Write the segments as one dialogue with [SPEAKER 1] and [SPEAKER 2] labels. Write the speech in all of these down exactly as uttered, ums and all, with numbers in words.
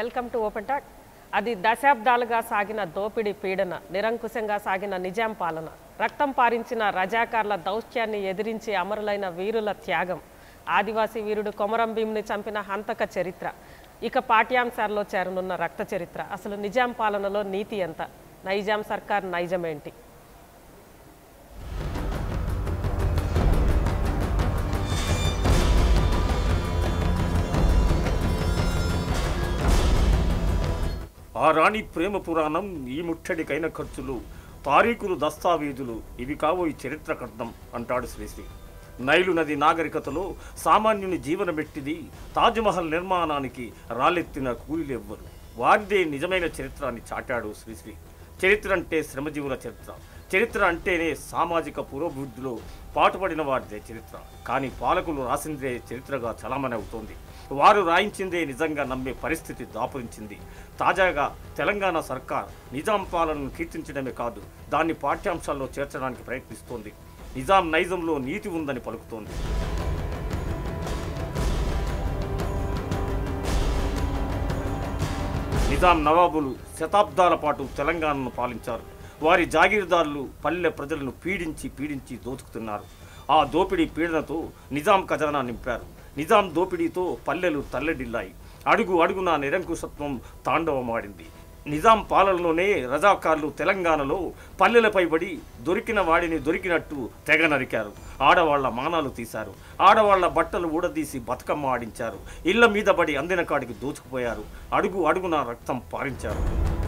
[SPEAKER 1] Welcome to open talk. అది దశాబ్దాలుగా సాగిన దోపిడీ పీడన, నిరంకుశంగా సాగిన నిజాం పాలన, రక్తం పారించిన రజాకార్ల దౌత్యాన్ని ఎదిరించి అమరులైన వీరుల త్యాగం, ఆదివాసీ వీరుడు కొమరం భీంని చంపిన హంతక చరిత్ర, ఇక పాఠ్యాంశాల్లో చేరనున్న రక్త చరిత్ర. అసలు నిజాం పాలనలో నీతి ఎంత? నైజాం సర్కార్ నైజమేంటి?
[SPEAKER 2] ఆ రాణి ప్రేమ పురాణం, ఈ ముట్టడికైన ఖర్చులు, తారీఖులు, దస్తావేజులు ఇవి కావు ఈ చరిత్ర కర్తం అంటాడు శ్రీశ్రీ. నైలు నది నాగరికతలో సామాన్యుని జీవనమెట్టిది, తాజ్మహల్ నిర్మాణానికి రాలెత్తిన కూలీలెవ్వరు. వారిదే నిజమైన చరిత్ర అని చాటాడు శ్రీశ్రీ. చరిత్ర అంటే శ్రమజీవుల చరిత్ర, చరిత్ర అంటేనే సామాజిక పురోభివృద్ధిలో పాటుపడిన వారిదే చరిత్ర. కానీ పాలకులు రాసిందే చరిత్రగా చలామణి అవుతోంది. వారు రాయించిందే నిజంగా నమ్మే పరిస్థితి దాపురించింది. తాజాగా తెలంగాణ సర్కార్ నిజాం పాలనను కీర్తించడమే కాదు, దాన్ని పాఠ్యాంశాల్లో చేర్చడానికి ప్రయత్నిస్తోంది. నిజాం నైజంలో నీతి ఉందని పలుకుతోంది. నిజాం నవాబులు శతాబ్దాల పాటు తెలంగాణను పాలించారు. వారి జాగీర్దారులు పల్లె ప్రజలను పీడించి పీడించి దోచుకుతున్నారు. ఆ దోపిడీ పీడనతో నిజాం ఖజానా నింపారు. నిజాం దోపిడీతో పల్లెలు తల్లడిల్లాయి. అడుగు అడుగున నిరంకుశత్వం తాండవమాడింది. నిజాం పాలనలోనే రజాకార్లు తెలంగాణలో పల్లెలపై పడి దొరికిన వాడిని దొరికినట్టు తెగ నరికారు. ఆడవాళ్ల మానాలు తీశారు. ఆడవాళ్ల బట్టలు ఊడదీసి బతుకమ్మ ఆడించారు. ఇళ్ల మీద పడి అందిన కాడికి దోచుకుపోయారు. అడుగు అడుగున రక్తం పారించారు.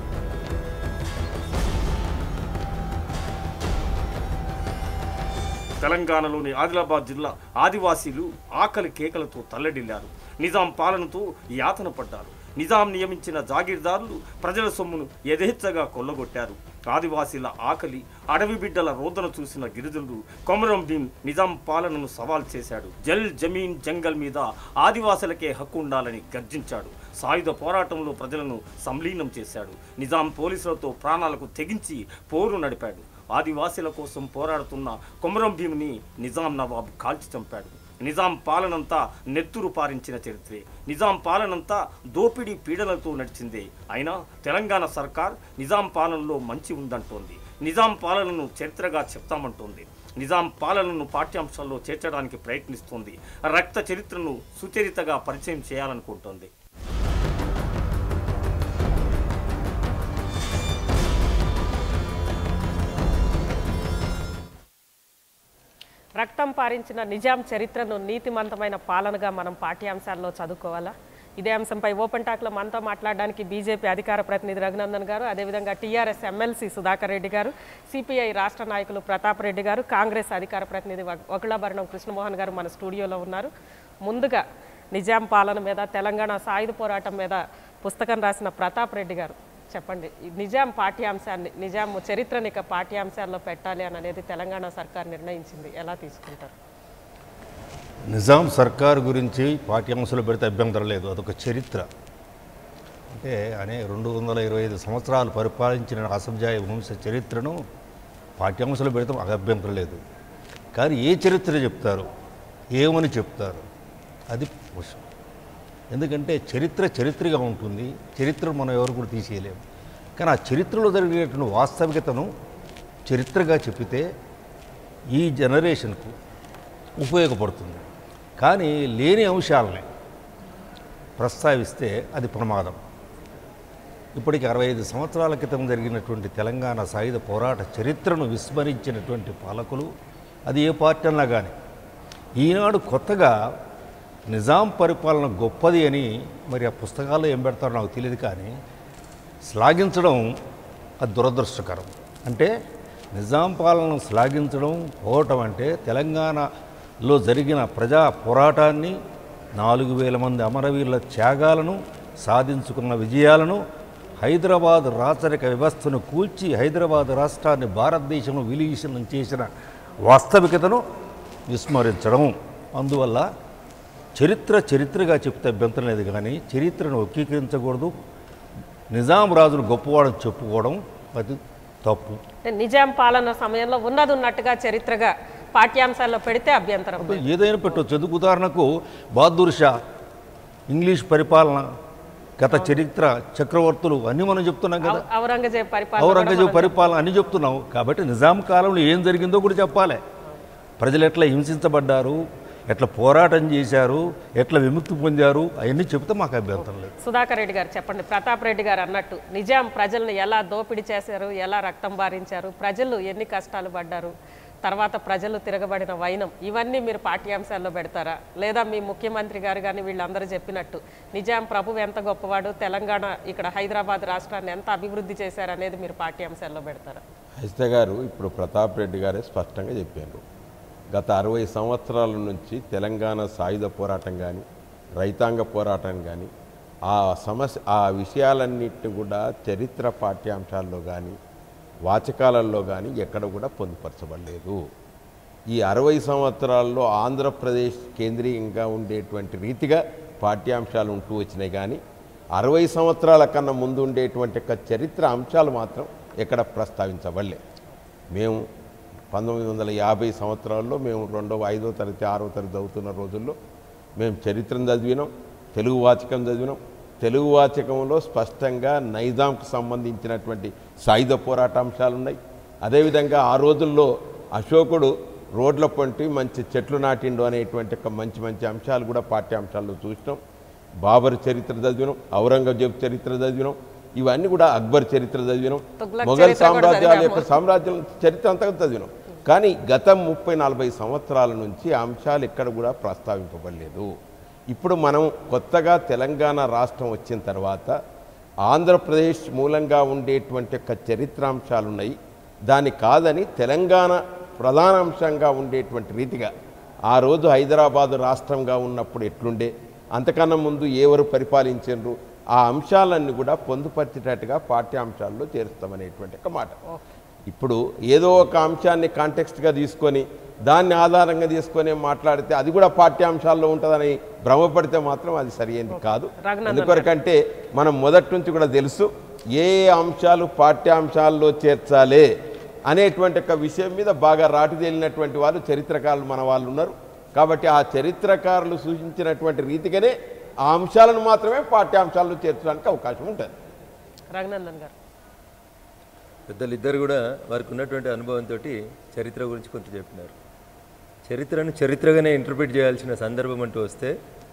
[SPEAKER 2] తెలంగాణలోని ఆదిలాబాద్ జిల్లా ఆదివాసీలు ఆకలి కేకలతో తల్లడిల్లారు. నిజాం పాలనతో యాతన పడ్డారు. నిజాం నియమించిన జాగీర్దారులు ప్రజల సొమ్మును యథేచ్ఛగా కొల్లగొట్టారు. ఆదివాసీల ఆకలి, అడవి బిడ్డల రోదన చూసిన గిరిజనులు కొమరం భీం నిజాం పాలనను సవాల్ చేశాడు. జల్ జమీన్ జంగల్ మీద ఆదివాసులకే హక్కు ఉండాలని గర్జించాడు. సాయుధ పోరాటంలో ప్రజలను సంలీనం చేశాడు. నిజాం పోలీసులతో ప్రాణాలకు తెగించి పోరు నడిపాడు. ఆదివాసీల కోసం పోరాడుతున్న కొమరం భీంని నిజాం నవాబు కాల్చి చంపాడు. నిజాం పాలనంతా నెత్తురు పారించిన చరిత్రే. నిజాం పాలనంతా దోపిడీ పీడనలతో నడిచిందే. అయినా తెలంగాణ సర్కార్ నిజాం పాలనలో మంచి ఉందంటోంది. నిజాం పాలనను చరిత్రగా చెప్తామంటోంది. నిజాం పాలనను పాఠ్యాంశాల్లో చేర్చడానికి ప్రయత్నిస్తోంది. రక్త చరిత్రను సుచరితగా పరిచయం చేయాలనుకుంటోంది.
[SPEAKER 1] రక్తం పారించిన నిజాం చరిత్రను నీతిమంతమైన పాలనగా మనం పాఠ్యాంశాల్లో చదువుకోవాలా? ఇదే అంశంపై ఓపెన్ టాక్లో మనతో మాట్లాడడానికి బీజేపీ అధికార ప్రతినిధి రఘునందన్ గారు, అదేవిధంగా టీఆర్ఎస్ ఎమ్మెల్సీ సుధాకర్ రెడ్డి గారు, సిపిఐ రాష్ట్ర నాయకులు ప్రతాప్ రెడ్డి గారు, కాంగ్రెస్ అధికార ప్రతినిధి వకుళాభరణం కృష్ణమోహన్ గారు మన స్టూడియోలో ఉన్నారు. ముందుగా నిజాం పాలన మీద, తెలంగాణ సాయుధ పోరాటం మీద పుస్తకం రాసిన ప్రతాప్ రెడ్డి గారు, చెప్పండి, నిజాం పాఠ్యాంశాన్ని, నిజాం చరిత్రని ఇక పాఠ్యాంశాల్లో పెట్టాలి అని అనేది తెలంగాణ సర్కార్ నిర్ణయించింది, ఎలా తీసుకుంటారు?
[SPEAKER 3] నిజాం సర్కార్ గురించి పాఠ్యాంశాలు పెడితే అభ్యంతరం లేదు. అదొక చరిత్ర. అంటే అనే రెండు వందల ఇరవై ఐదు సంవత్సరాలు పరిపాలించిన అసంజాయ వంశ చరిత్రను పాఠ్యాంశాలు పెడితే అభ్యంతరం లేదు. కానీ ఏ చరిత్ర చెప్తారు, ఏమని చెప్తారు, అది విషయం. ఎందుకంటే చరిత్ర చరిత్రగా ఉంటుంది. చరిత్రను మనం ఎవరు కూడా తీసేయలేము. కానీ ఆ చరిత్రలో జరిగేటువంటి వాస్తవికతను చరిత్రగా చెప్పితే ఈ జనరేషన్కు ఉపయోగపడుతుంది. కానీ లేని అంశాలని ప్రస్తావిస్తే అది ప్రమాదం. ఇప్పటికి అరవై ఐదు సంవత్సరాల క్రితం జరిగినటువంటి తెలంగాణ సాయుధ పోరాట చరిత్రను విస్మరించినటువంటి పాలకులు, అది ఏ పార్టీ అన్నా కానీ, ఈనాడు కొత్తగా నిజాం పరిపాలన గొప్పది అని మరి ఆ పుస్తకాల్లో ఏం పెడతారో నాకు తెలియదు, కానీ శ్లాఘించడం అది దురదృష్టకరం. అంటే నిజాం పాలనను శ్లాఘించడం, పోవటం అంటే తెలంగాణలో జరిగిన ప్రజా పోరాటాన్ని, నాలుగు వేల మంది అమరవీరుల త్యాగాలను, సాధించుకున్న విజయాలను, హైదరాబాద్ రాచరిక వ్యవస్థను కూల్చి హైదరాబాద్ రాష్ట్రాన్ని భారతదేశంలో విలీనం చేసిన వాస్తవికతను విస్మరించడం. అందువల్ల చరిత్ర చరిత్రగా చెప్తే అభ్యంతరం లేదు, కానీ చరిత్రను వక్రీకరించకూడదు. నిజాం రాజును గొప్పవాడని చెప్పుకోవడం అది తప్పు.
[SPEAKER 1] నిజాం పాలన సమయంలో ఉన్నది ఉన్నట్టుగా చరిత్రగా పాఠ్యాంశాల్లో పెడితే అభ్యంతరం
[SPEAKER 3] ఏదైనా పెట్టవచ్చు. ఎందుకు ఉదాహరణకు బహదూర్ షా ఇంగ్లీష్ పరిపాలన గత చరిత్ర చక్రవర్తులు అన్నీ మనం చెప్తున్నాం కదా.
[SPEAKER 1] ఔ- ఔరంగజేబు పరిపాలన
[SPEAKER 3] ఔరంగజేబు పరిపాలన అన్ని చెప్తున్నాం. కాబట్టి నిజాం కాలంలో ఏం జరిగిందో కూడా చెప్పాలి. ప్రజలు ఎట్లా హింసించబడ్డారు, ఎట్లా పోరాటం చేశారు, ఎట్లా విముక్తి పొందారు, అవన్నీ చెప్తే మాకు అభ్యంతరం లేదు.
[SPEAKER 1] సుధాకర్ రెడ్డి గారు చెప్పండి. ప్రతాప్ రెడ్డి గారు అన్నట్టు నిజాం ప్రజలను ఎలా దోపిడీ చేశారు, ఎలా రక్తం బారించారు, ప్రజలు ఎన్ని కష్టాలు పడ్డారు, తర్వాత ప్రజలు తిరగబడిన వైనం, ఇవన్నీ మీరు పాఠ్యాంశాల్లో పెడతారా? లేదా మీ ముఖ్యమంత్రి గారు కానీ వీళ్ళందరూ చెప్పినట్టు నిజాం ప్రభువు ఎంత గొప్పవాడు, తెలంగాణ ఇక్కడ హైదరాబాద్ రాష్ట్రాన్ని ఎంత అభివృద్ధి చేశారు అనేది మీరు పాఠ్యాంశాల్లో పెడతారా?
[SPEAKER 4] హరిత గారు ఇప్పుడు ప్రతాప్ రెడ్డి గారే స్పష్టంగా చెప్పారు. గత అరవై సంవత్సరాల నుంచి తెలంగాణ సాయుధ పోరాటం కానీ రైతాంగ పోరాటం కానీ ఆ సమస్య ఆ విషయాలన్నింటినీ కూడా చరిత్ర పాఠ్యాంశాల్లో కానీ వాచకాలలో కానీ ఎక్కడ కూడా పొందుపరచబడలేదు. ఈ అరవై సంవత్సరాల్లో ఆంధ్రప్రదేశ్ కేంద్రీయంగా ఉండేటువంటి రీతిగా పాఠ్యాంశాలు ఉంటూ వచ్చినాయి. కానీ అరవై సంవత్సరాల కన్నా ముందు ఉండేటువంటి ఒక చరిత్ర అంశాలు మాత్రం ఎక్కడ ప్రస్తావించబడలే. మేము పంతొమ్మిది వందల యాభై సంవత్సరాల్లో మేము రెండవ ఐదో తరగతి ఆరో తరగతి చదువుతున్న రోజుల్లో మేము చరిత్రను చదివినాం, తెలుగు వాచకం చదివినాం. తెలుగు వాచకంలో స్పష్టంగా నైజాంకు సంబంధించినటువంటి సాయుధ పోరాట అంశాలు ఉన్నాయి. అదేవిధంగా ఆ రోజుల్లో అశోకుడు రోడ్ల పొంటి మంచి చెట్లు నాటిండు అనేటువంటి ఒక మంచి మంచి అంశాలు కూడా పాఠ్యాంశాల్లో చూసినాం. బాబర్ చరిత్ర చదివినాం, ఔరంగజేబు చరిత్ర చదివినాం, ఇవన్నీ కూడా అక్బర్ చరిత్ర చదివినాం, మొఘల్ సామ్రాజ్యాల యొక్క సామ్రాజ్యాల చరిత్ర అంతా చదివినాం. కానీ గత ముప్పై నలభై సంవత్సరాల నుంచి ఆ అంశాలు ఎక్కడ కూడా ప్రస్తావింపబడలేదు. ఇప్పుడు మనం కొత్తగా తెలంగాణ రాష్ట్రం వచ్చిన తర్వాత ఆంధ్రప్రదేశ్ మూలంగా ఉండేటువంటి ఒక చరిత్రాంశాలు ఉన్నాయి. దాని కాదని తెలంగాణ ప్రధాన అంశంగా ఉండేటువంటి రీతిగా ఆ రోజు హైదరాబాదు రాష్ట్రంగా ఉన్నప్పుడు ఎట్లుండే, అంతకన్నా ముందు ఎవరు పరిపాలించారు, ఆ అంశాలన్నీ కూడా పొందుపరిచేటట్టుగా పాఠ్యాంశాల్లో చేరుస్తామనేటువంటి ఒక మాట. ఇప్పుడు ఏదో ఒక అంశాన్ని కాంటెక్స్ట్గా తీసుకొని దాన్ని ఆధారంగా తీసుకొని మాట్లాడితే అది కూడా పాఠ్యాంశాల్లో ఉంటుందని భ్రమపడితే మాత్రం అది సరైనది కాదు. ఎందుకొరకంటే మనం మొదటి నుంచి కూడా తెలుసు ఏ అంశాలు పాఠ్యాంశాల్లో చేర్చాలి అనేటువంటి ఒక విషయం మీద బాగా రాటు తేలినటువంటి వాళ్ళు చరిత్రకారులు మన వాళ్ళు ఉన్నారు. కాబట్టి ఆ చరిత్రకారులు సూచించినటువంటి రీతిగానే ఆ అంశాలను మాత్రమే పాఠ్యాంశాల్లో చేర్చడానికి అవకాశం ఉంటుంది.
[SPEAKER 1] రఘునందన్ గారు
[SPEAKER 5] పెద్దలు ఇద్దరు కూడా వారికి ఉన్నటువంటి అనుభవంతో చరిత్ర గురించి కొంత చెప్పినారు. చరిత్రను చరిత్రగానే ఇంటర్ప్రిట్ చేయాల్సిన సందర్భం అంటూ వస్తే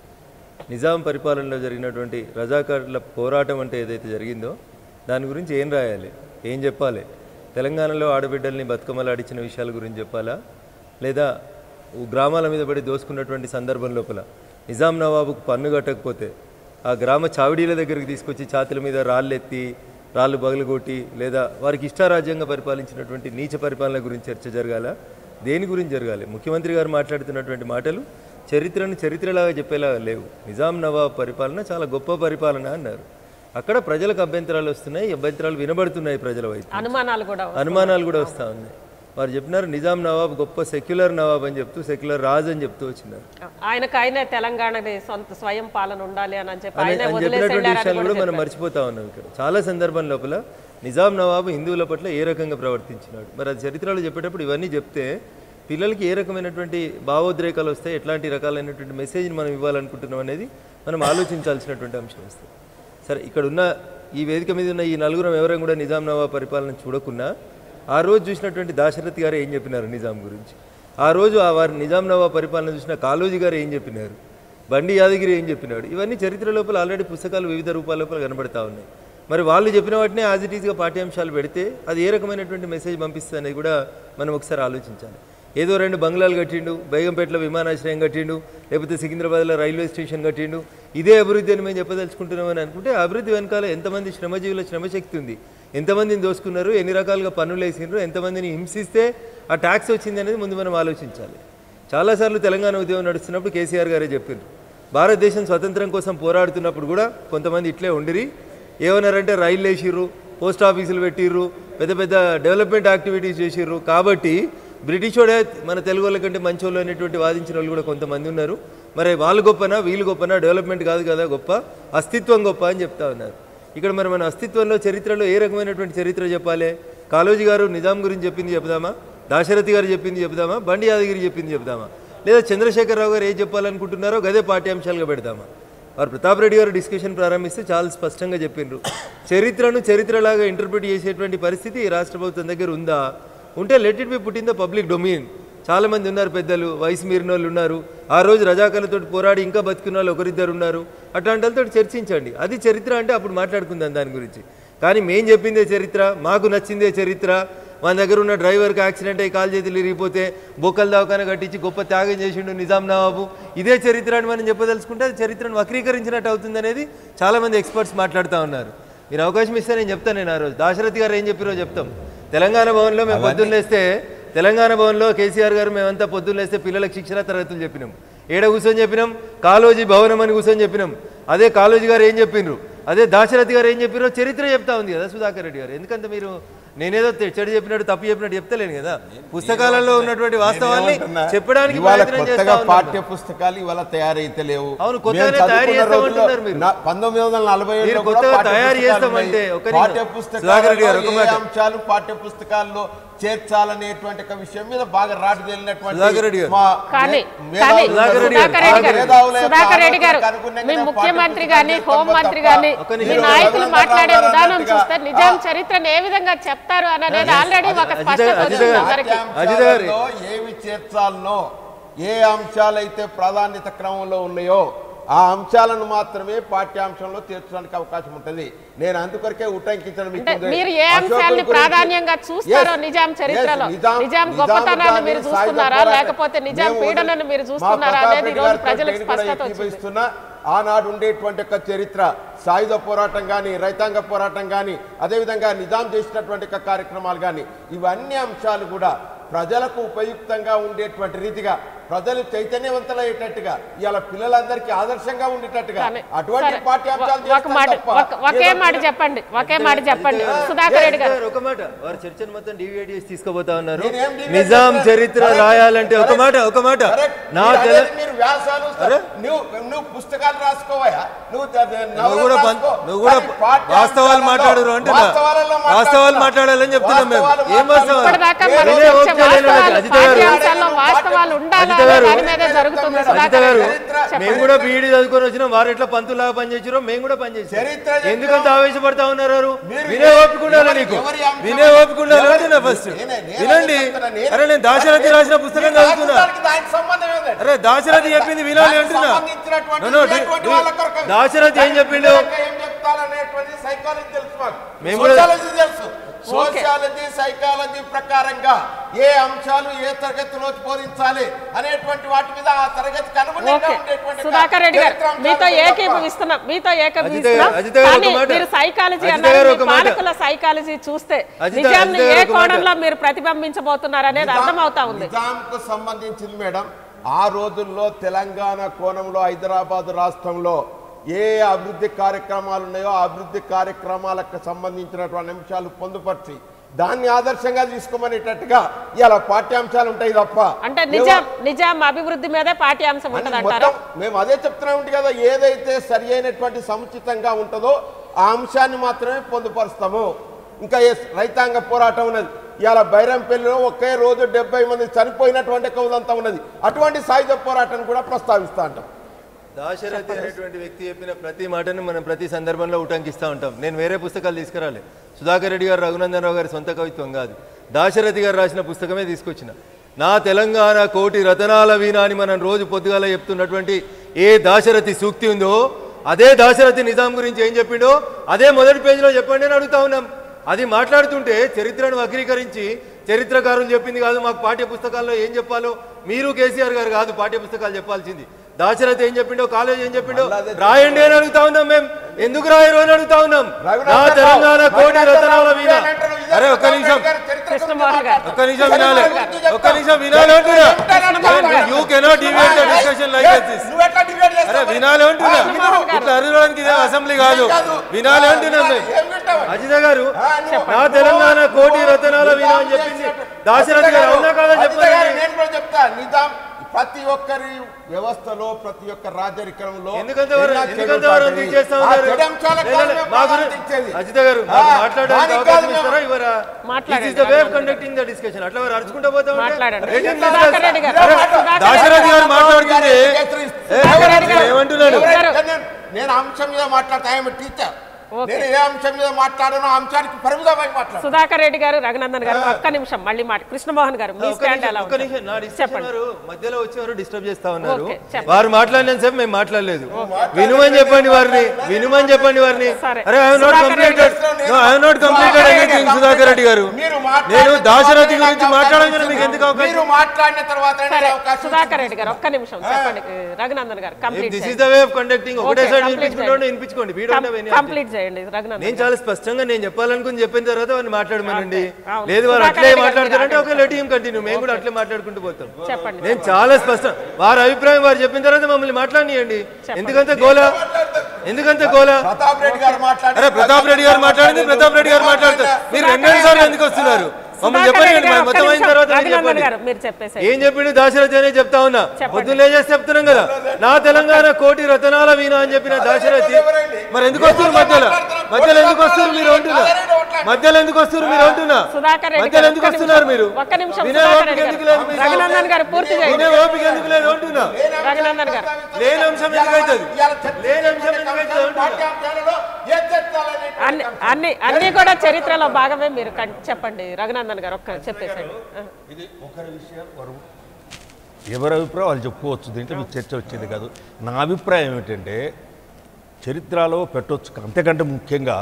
[SPEAKER 5] నిజాం పరిపాలనలో జరిగినటువంటి రజాకార్ల పోరాటం అంటే ఏదైతే జరిగిందో దాని గురించి ఏం రాయాలి, ఏం చెప్పాలి? తెలంగాణలో ఆడబిడ్డల్ని బతుకమ్మలాడిచ్చిన విషయాల గురించి చెప్పాలా, లేదా గ్రామాల మీద పడి దోసుకున్నటువంటి సందర్భం లోపల నిజాం నవాబుకు పన్ను కట్టకపోతే ఆ గ్రామ చావిడీల దగ్గరికి తీసుకొచ్చి ఛాతీల మీద రాళ్ళు ఎత్తి రాళ్ళు బగలుగొట్టి లేదా వారికి ఇష్టారాజ్యంగా పరిపాలించినటువంటి నీచ పరిపాలన గురించి చర్చ జరగాల, దేని గురించి జరగాలి? ముఖ్యమంత్రి గారు మాట్లాడుతున్నటువంటి మాటలు చరిత్రను చరిత్రలాగా చెప్పేలాగా లేవు. నిజాం నవాబ్ పరిపాలన చాలా గొప్ప పరిపాలన అన్నారు. అక్కడ ప్రజలకు అభ్యంతరాలు వస్తున్నాయి, అభ్యంతరాలు వినబడుతున్నాయి ప్రజల వైపు,
[SPEAKER 1] అనుమానాలు కూడా
[SPEAKER 5] అనుమానాలు కూడా వస్తూ ఉన్నాయి. వారు చెప్పినారు నిజాం నవాబ్ గొప్ప సెక్యులర్ నవాబ్ అని చెప్తూ సెక్యులర్ రాజు అని చెప్తూ వచ్చినారు.
[SPEAKER 1] ఆయనకు ఆయనే తెలంగాణది సొంత స్వయం పాలన ఉండాలి అని చెప్పి
[SPEAKER 5] ఆయన చెప్పినటువంటి విషయాలు కూడా మనం మర్చిపోతా ఉన్నాం. ఇక్కడ చాలా సందర్భం లోపల నిజాం నవాబు హిందువుల పట్ల ఏ రకంగా ప్రవర్తించినాడు, మరి అది చరిత్రలో చెప్పేటప్పుడు ఇవన్నీ చెప్తే పిల్లలకి ఏ రకమైనటువంటి భావోద్రేకాలు వస్తాయి, ఎట్లాంటి రకాలైనటువంటి మెసేజ్ని మనం ఇవ్వాలనుకుంటున్నాం అనేది మనం ఆలోచించాల్సినటువంటి అంశం వస్తుంది. సరే, ఇక్కడ ఉన్న ఈ వేదిక మీద ఉన్న ఈ నలుగురం ఎవరైనా కూడా నిజాం నవాబ్ పరిపాలన చూడకున్నా ఆ రోజు చూసినటువంటి దాశరథి గారు ఏం చెప్పినారు నిజాం గురించి, ఆ రోజు ఆ వారి నిజాం నవాబ్ పరిపాలన చూసిన కాళోజీ గారు ఏం చెప్పినారు, బండి యాదగిరి ఏం చెప్పినాడు, ఇవన్నీ చరిత్ర లోపల ఆల్రెడీ పుస్తకాలు వివిధ రూపాల లోపల కనబడతా ఉన్నాయి. మరి వాళ్ళు చెప్పిన వాటినే యాజ్ ఇట్ ఈస్గా పాఠ్యాంశాలు పెడితే అది ఏ రకమైనటువంటి మెసేజ్ పంపిస్తుంది అనేది కూడా మనం ఒకసారి ఆలోచించాలి. ఏదో రెండు బంగ్లాలు కట్టిండు, బేగంపేటలో విమానాశ్రయం కట్టిండు, లేకపోతే సికింద్రాబాద్లో రైల్వే స్టేషన్ కట్టిండు, ఇదే అభివృద్ధి అని మేము చెప్పదలుచుకుంటున్నామని అనుకుంటే అభివృద్ధి వెనకాల ఎంతమంది శ్రమజీవుల శ్రమశక్తి ఉంది, ఎంతమందిని దోసుకున్నారు, ఎన్ని రకాలుగా పన్నులు వేసిండ్రు, ఎంతమందిని హింసిస్తే ఆ ట్యాక్స్ వచ్చింది అనేది ముందు మనం ఆలోచించాలి. చాలాసార్లు తెలంగాణ ఉద్యమం నడుస్తున్నప్పుడు కేసీఆర్ గారే చెప్పారు, భారతదేశం స్వతంత్రం కోసం పోరాడుతున్నప్పుడు కూడా కొంతమంది ఇట్లే ఉండిరి, ఏమన్నారంటే రైళ్ళు వేసిర్రు, పోస్ట్ ఆఫీసులు పెట్టిర్రు, పెద్ద పెద్ద డెవలప్మెంట్ యాక్టివిటీస్ చేసిర్రు, కాబట్టి బ్రిటిష్ వాడే మన తెలుగు వాళ్ళ కంటే మంచి వాళ్ళు అనేటువంటి వాదించిన వాళ్ళు కూడా కొంతమంది ఉన్నారు. మరి వాళ్ళు గొప్పనా వీళ్ళు గొప్పనా, డెవలప్మెంట్ కాదు కదా గొప్ప, అస్తిత్వం గొప్ప అని చెప్తా ఉన్నారు. ఇక్కడ మరి మన అస్తిత్వంలో చరిత్రలో ఏ రకమైనటువంటి చరిత్ర చెప్పాలి? కాళోజీ గారు నిజాం గురించి చెప్పింది చెప్దామా, దాశరథి గారు చెప్పింది చెప్దామా, బండి యాదగిరి చెప్పింది చెప్దామా, లేదా చంద్రశేఖరరావు గారు ఏం చెప్పాలనుకుంటున్నారో గదే పాఠ్యాంశాలుగా పెడదామా? వారు ప్రతాప్ రెడ్డి గారు డిస్కషన్ ప్రారంభిస్తే చాలా స్పష్టంగా చెప్పిండ్రు. చరిత్రను చరిత్రలాగా ఇంటర్ప్రిట్ చేసేటువంటి పరిస్థితి ఈ రాష్ట్ర ప్రభుత్వం దగ్గర ఉందా? ఉంటే let it be put in the public domain. చాలామంది ఉన్నారు పెద్దలు, వయసు మీరిన వాళ్ళు ఉన్నారు, ఆ రోజు రజాకాలతో పోరాడి ఇంకా బతికిన వాళ్ళు ఒకరిద్దరు ఉన్నారు. అట్లాంటి వాళ్ళతో చర్చించండి. అది చరిత్ర అంటే అప్పుడు మాట్లాడుకుందాం దాని గురించి. కానీ మేం చెప్పిందే చరిత్ర, మాకు నచ్చిందే చరిత్ర. మన దగ్గర ఉన్న డ్రైవర్కి యాక్సిడెంట్ అయ్యి కాలు చేతులు ఇరిగిపోతే బొక్కల దవాఖాన కట్టించి గొప్ప త్యాగం చేసిండు నిజాం నవాబు, ఇదే చరిత్ర అని మనం చెప్పదలుచుకుంటే అది చరిత్రను వక్రీకరించినట్టు అవుతుంది అనేది చాలామంది ఎక్స్పర్ట్స్ మాట్లాడుతూ ఉన్నారు. మీరు అవకాశం ఇస్తే నేను చెప్తాను. నేను ఆ రోజు దాశరథి గారు ఏం చెప్పారో చెప్తాం. తెలంగాణ భవన్లో మేము పొద్దున్న లేస్తే తెలంగాణ భవన్లో కేసీఆర్ గారు మేమంతా పొద్దున్న లేస్తే పిల్లలకు శిక్షణ తరగతులు చెప్పినాం. ఏడ కూర్చొని చెప్పినాం? కాళోజీ భవనం అని కూర్చొని చెప్పినాం. అదే కాళోజీ గారు ఏం చెప్పిండ్రు, అదే దాశరథి గారు ఏం చెప్పారో చరిత్ర చెప్తా ఉంది కదా సుధాకర్ రెడ్డి గారు. ఎందుకంటే మీరు నేనేదో చెడు చెప్పినట్టు తప్పు చెప్పినట్టు చెప్తలేను కదా. పుస్తకాలలో ఉన్నటువంటి వాస్తవాన్ని చెప్పడానికి
[SPEAKER 4] పాఠ్య పుస్తకాలు ఇవాళ తయారైతే లేవు.
[SPEAKER 5] అవును, కొత్తగా తయారు చేస్తామంటున్నారు మీరు.
[SPEAKER 4] పంతొమ్మిది వందల నలభై
[SPEAKER 5] మీరు కొత్తగా తయారు చేస్తామంటే
[SPEAKER 4] పాఠ్య పుస్తకాలు అంశాలు పాఠ్య పుస్తకాల్లో చేర్చాలనేటువంటి ఒక విషయం మీద బాగా రాటు తేలినటువంటి
[SPEAKER 1] ముఖ్యమంత్రి గాని హోం మంత్రి గాని నాయకులు మాట్లాడే విధానం చూస్తే నిజాం చరిత్రను ఏ విధంగా చెప్తారు అనేది ఆల్రెడీ ఒక స్పష్టత.
[SPEAKER 4] ఏవి చేర్చాలనో, ఏ అంశాలైతే ప్రాధాన్యత క్రమంలో ఉన్నాయో ఆ అంశాలను మాత్రమే పాఠ్యాంశంలో చేర్చడానికి అవకాశం ఉంటుంది. నేను అందుకొరకే ఉటంకించడం.
[SPEAKER 1] మీరు ఏ అంశాన్ని ప్రాధాన్యంగా చూస్తారో నిజాం చరిత్రలో, నిజాం గొప్పతనాన్ని మీరు చూస్తున్నారా లేకపోతే నిజాం పీడనను మీరు చూస్తున్నారా అనేది రోజు ప్రజలకు స్పష్టత వచ్చింది.
[SPEAKER 4] ఆనాడు ఉండేటువంటి ఒక చరిత్ర, సాయుధ పోరాటం కానీ, రైతాంగ పోరాటం కానీ, అదేవిధంగా నిజాం చేసినటువంటి కార్యక్రమాలు కానీ, ఇవన్నీ అంశాలు కూడా ప్రజలకు ఉపయుక్తంగా ఉండేటువంటి రీతిగా, ప్రజలు చైతన్యవంతులయ్యేటట్టుగా, ఇవాళ పిల్లలందరికీ ఆదర్శంగా ఉండేటట్టుగా అటువంటి పాఠ్యాంశాలు
[SPEAKER 1] ఒకే మాట చెప్పండి ఒకే మాట చెప్పండి సుధాకర్ రెడ్డి గారు.
[SPEAKER 5] ఒక మాట, వారు చర్చను మొత్తం డివైడ్ చేసి తీసుకుపోతా ఉన్నారు. నిజాం చరిత్ర రాయాలంటే ఒక మాట ఒక మాట నా
[SPEAKER 4] మీరు వ్యాసాలు నువ్వు పుస్తకాలు రాసుకోవా, నువ్వు
[SPEAKER 5] కూడా నువ్వు కూడా వాస్తవాలు మాట్లాడరు అంటే వాస్తవాలు మాట్లాడాలని చెప్తున్నాం మేము. ఏం వాస్తవాలు? మేము కూడా బీఈడీ చదువుకొని వచ్చినాం. వారు ఎట్లా పంతులాగా పనిచేసారో మేము కూడా పనిచేసాం. ఎందుకంత ఆవేశపడతా ఉన్నారు? వినే ఓపిక ఉండాలి నీకు, వినే ఓపిక ఉండాలి అంటున్నా. ఫస్ట్ వినండి. అరే నేను దాశరథి రాసిన పుస్తకం చదువుతున్నా. అరే దాశరథి చెప్పింది వినాలి అంటున్నా. దాశరథి ఏం చెప్పిండు? మేము కూడా
[SPEAKER 4] సోషియాలజీ సైకాలజీ ప్రకారంగా ఏ అంశాలు ఏ తరగతిలో బోధించాలి అనేటువంటి వాటి మీద ఆ తరగతికి అనుగుణంగా ఉండేటువంటి
[SPEAKER 1] సుధాకర్ రెడ్డి గారు మీతో ఏకీభవిస్తున్నా మీతో ఏకీభవిస్తున్నా మీరు సైకాలజీ అన్నారు, పాలకుల సైకాలజీ చూస్తే నిజాన్ని ఏ కోణంలో మీరు ప్రతిబింబించబోతున్నారు అనేది అర్థమవుతా ఉంది.
[SPEAKER 4] నిజాంకు సంబంధించింది మేడం, ఆ రోజుల్లో తెలంగాణ కోణంలో హైదరాబాద్ రాష్ట్రంలో ఏ అభివృద్ధి కార్యక్రమాలు ఉన్నాయో ఆ అభివృద్ధి కార్యక్రమాలకు సంబంధించినటువంటి అంశాలు పొందుపరిచి దాన్ని ఆదర్శంగా తీసుకోమనేటట్టుగా ఇలా పాఠ్యాంశాలు ఉంటాయి తప్ప
[SPEAKER 1] అంటే నిజాం నిజాం అభివృద్ధి మీదే పాఠ్యాంశం ఉంటదంటారా?
[SPEAKER 4] మేము అదే చెప్తున్నా ఉంటుంది కదా, ఏదైతే సరి అయినటువంటి సముచితంగా ఉంటుందో ఆ అంశాన్ని మాత్రమే పొందుపరుస్తాము. ఇంకా రైతాంగ పోరాటం ఉన్నది, ఇలా బైరంపల్లిలో ఒకే రోజు డెబ్బై మంది చనిపోయినటువంటి కవుదంతా ఉన్నది. అటువంటి సాయుధ పోరాటాన్ని కూడా ప్రస్తావిస్తూ ఉంటాం.
[SPEAKER 5] దాశరథి అనేటువంటి వ్యక్తి చెప్పిన ప్రతి మాటను మనం ప్రతి సందర్భంలో ఉటంకిస్తూ ఉంటాం. నేను వేరే పుస్తకాలు తీసుకురాలే. సుధాకర్ రెడ్డి గారు, రఘునందన్ రావు గారి సొంత కవిత్వం కాదు, దాశరథి గారు రాసిన పుస్తకమే తీసుకొచ్చిన. నా తెలంగాణ కోటి రతనాల వీణ అని మనం రోజు పొద్దుగాల చెప్తున్నటువంటి ఏ దాశరథి సూక్తి ఉందో అదే దాశరథి నిజాం గురించి ఏం చెప్పిండో అదే మొదటి పేజీలో చెప్పండి అని అడుగుతా ఉన్నాం. అది మాట్లాడుతుంటే చరిత్రను వక్రీకరించి చరిత్రకారులు చెప్పింది కాదు, మాకు పాఠ్య పుస్తకాల్లో ఏం చెప్పాలో మీరు కేసీఆర్ గారు కాదు పాఠ్య పుస్తకాలు చెప్పాల్సింది. దాశరథి ఏం చెప్పిండో, కాలేజ్ ఏం చెప్పిండో రాయండి అని అడుగుతా ఉన్నాం. మేము ఎందుకు రాయరు అని అడుగుతా ఉన్నాం. నా తెలంగాణ కోటి రతనాల వీణ. అరే ఒక్క నిమిషం ఒక్క నిమిషం వినాలి ఒక్క నిమిషం వినాలి అంటున్నా. You cannot divide the discussion like this. అరే వినాలి అంటున్నా. ఇట్లా అరవడానికి ఇదే అసెంబ్లీ కాదు, వినాలి అంటున్నాం మేము. అజిత గారు నా తెలంగాణ కోటి రతనాల వీణ అని చెప్పింది దాశరథి గారు, అవునా కాదని చెప్తాను.
[SPEAKER 6] ప్రతి ఒక్కరి వ్యవస్థలో ప్రతి ఒక్క రాజరికంలో
[SPEAKER 5] ఎందుకంత వరకు- ఎందుకంత వరకు ఇది చేస్తా ఉన్నారు? మా గురించి అజిత గారు మాకు మాట్లాడడానికి అవకాశం ఇస్తారా ఇవ్వరా?
[SPEAKER 1] మాట్లాడండి.
[SPEAKER 5] This is the way of conducting the discussion. అట్లా వారు అరుచుకుంటూ పోతా ఉంటే
[SPEAKER 1] మాట్లాడండి.
[SPEAKER 5] rating
[SPEAKER 1] సుధాకర్ రెడ్డి గారు,
[SPEAKER 5] అరే,
[SPEAKER 1] సుధాకర్
[SPEAKER 5] దాశరథి గారు మాట్లాడుతుంటే
[SPEAKER 1] సుధాకర్ రెడ్డి గారు.
[SPEAKER 5] ఏమంటున్నాడు?
[SPEAKER 6] నేను అంశం మీద మాట్లాడతా ఐఎమ్ టీచర్.
[SPEAKER 1] ఓకే.
[SPEAKER 6] నేను ఏ అంశం మీద మాట్లాడానో ఆ అంశానికి పరిమితమై మాట్లాడు.
[SPEAKER 1] సుధాకర్ రెడ్డి గారు, రఘునందన్ గారు ఒక్క నిమిషం మళ్ళీ మాట. కృష్ణమోహన్ గారు మీ
[SPEAKER 5] ఒక్క
[SPEAKER 1] స్టాండ్
[SPEAKER 5] నిమిషం,
[SPEAKER 1] ఎలా
[SPEAKER 5] ఒక్క
[SPEAKER 1] ఉంటుంది?
[SPEAKER 5] నిమిషం. నా discussion
[SPEAKER 1] చెప్పండి.
[SPEAKER 5] వారు మధ్యలో వచ్చేవారు డిస్టర్బ్ చేస్తా ఉన్నారు.
[SPEAKER 1] ఓకే, చెప్పండి.
[SPEAKER 5] వారు మాట్లాడినంత సేపు మేము మాట్లాడలేదు. వినుమని చెప్పండి వారిని, వినుమని చెప్పండి వారిని.
[SPEAKER 1] సరే.
[SPEAKER 5] అరే I have not
[SPEAKER 1] Sudhakar Reddy
[SPEAKER 5] completed, no I have not completed anything. Sudhakar Reddy గారు,
[SPEAKER 6] మీరు మాట్లాడిన
[SPEAKER 5] నేను దాశరథి
[SPEAKER 6] తర్వాత
[SPEAKER 5] గురించి
[SPEAKER 6] నాకు
[SPEAKER 5] మాట్లాడగానే మీకు
[SPEAKER 6] అవకాశం
[SPEAKER 5] ఎందుకు అవకాశం?
[SPEAKER 6] మీరు మాట్లాడిన తర్వాత
[SPEAKER 1] సరే,
[SPEAKER 6] అవకాశం
[SPEAKER 1] సుధాకర్ రెడ్డి గారు ఒక్క నిమిషం చెప్పండి. రఘునందన్ గారు complete
[SPEAKER 5] this is the way of conducting. ఒకటే సైడ్ వినిపించుకుంటే వినిపించుకోండి. వీడియో
[SPEAKER 1] కంప్లీట్ చేయండి రఘునందన్.
[SPEAKER 5] నేను చాలా స్పష్టంగా నేను చెప్పాలనుకుని చెప్పిన తర్వాత వారిని మాట్లాడమనండి.
[SPEAKER 1] అవును.
[SPEAKER 5] లేదు వారు
[SPEAKER 1] సుధాకర్
[SPEAKER 5] అట్లే
[SPEAKER 1] రెడ్డి గారు
[SPEAKER 5] మాట్లాడతారంటే
[SPEAKER 1] మీరు
[SPEAKER 5] ఒక లెట్ హిమ్ కంటిన్యూ. మేము కూడా అట్లే మాట్లాడుకుంటూ పోతాం.
[SPEAKER 1] చెప్పండి.
[SPEAKER 5] నేను చాలా స్పష్టం. వారి అభిప్రాయం వారు చెప్పిన తర్వాత మమ్మల్ని మాట్లాడనియండి. ఎందుకంత గోలా ఎందుకంత గోలా
[SPEAKER 6] ప్రతాప్ రెడ్డి గారు మాట్లాడారు.
[SPEAKER 5] అరే ప్రతాప్ రెడ్డి గారు మాట్లాడింది ప్రతాప్ రెడ్డి గారు మాట్లాడతారు. మీరు రెండు రెండు సార్లు ఎందుకు వస్తున్నారు? మమ్మల్ని
[SPEAKER 1] సుధాకర్ రెడ్డి
[SPEAKER 5] చెప్పండి.
[SPEAKER 1] గారు,
[SPEAKER 5] మొత్తం
[SPEAKER 1] ఒక్క
[SPEAKER 5] అయిన తర్వాత
[SPEAKER 1] నిమిషం.
[SPEAKER 5] మీరు
[SPEAKER 1] రఘునందన్
[SPEAKER 5] చెప్పండి.
[SPEAKER 1] గారు మీరు చెప్పేసి
[SPEAKER 5] ఏం చెప్పిండు దాశరథి అనే చెప్తా ఉన్నా.
[SPEAKER 1] చెప్పండి.
[SPEAKER 5] పొద్దున్నే చేసి చెప్తున్నాం కదా, నా తెలంగాణ కోటి రతనాల వీణ అని చెప్పిన దాశరథి. మరి ఎందుకు వస్తున్నారు మధ్యలో? మధ్యలో ఎందుకు వస్తున్నారు మీరు అంటున్నా? మధ్యలో ఎందుకు వస్తున్నారు మీరు అంటున్నా?
[SPEAKER 1] సుధాకర్ రెడ్డి
[SPEAKER 5] మధ్యలో
[SPEAKER 1] గారు
[SPEAKER 5] ఎందుకు
[SPEAKER 1] ఒక్క
[SPEAKER 5] వస్తున్నారు
[SPEAKER 1] నిమిషం.
[SPEAKER 5] మీరు?
[SPEAKER 1] ఒక్క నిమిషం
[SPEAKER 5] వినే
[SPEAKER 1] సుధాకర్
[SPEAKER 5] ఓపిక
[SPEAKER 1] రెడ్డి
[SPEAKER 5] ఎందుకు
[SPEAKER 1] గారు.
[SPEAKER 5] లేదు మీకు?
[SPEAKER 1] రఘునందన్ గారు పూర్తి
[SPEAKER 5] వినే
[SPEAKER 1] చేయండి.
[SPEAKER 5] ఓపిక ఎందుకు లేదు అంటున్నా?
[SPEAKER 1] రఘునందన్ గారు
[SPEAKER 5] లేని అంశం ఎందుకైతుంది? లేని అంశం ఎందుకైతుంది అంటున్నా?
[SPEAKER 6] పాఠ్యాంశాలలో ఏ చర్చలు
[SPEAKER 1] అన్ని అన్ని అన్ని కూడా చరిత్రలో భాగమే. మీరు కం- చెప్పండి రఘునందన్ గారు ఒక్క చెప్పేసండి.
[SPEAKER 3] ఇది ఒకరి విషయం వరకు ఎవరి అభిప్రాయం వాళ్ళు చెప్పుకోవచ్చు. దీంట్లో మీకు చర్చ వచ్చేది కాదు. నా అభిప్రాయం ఏమిటంటే చరిత్రలో పెట్టవచ్చు. అంతేకంటే ముఖ్యంగా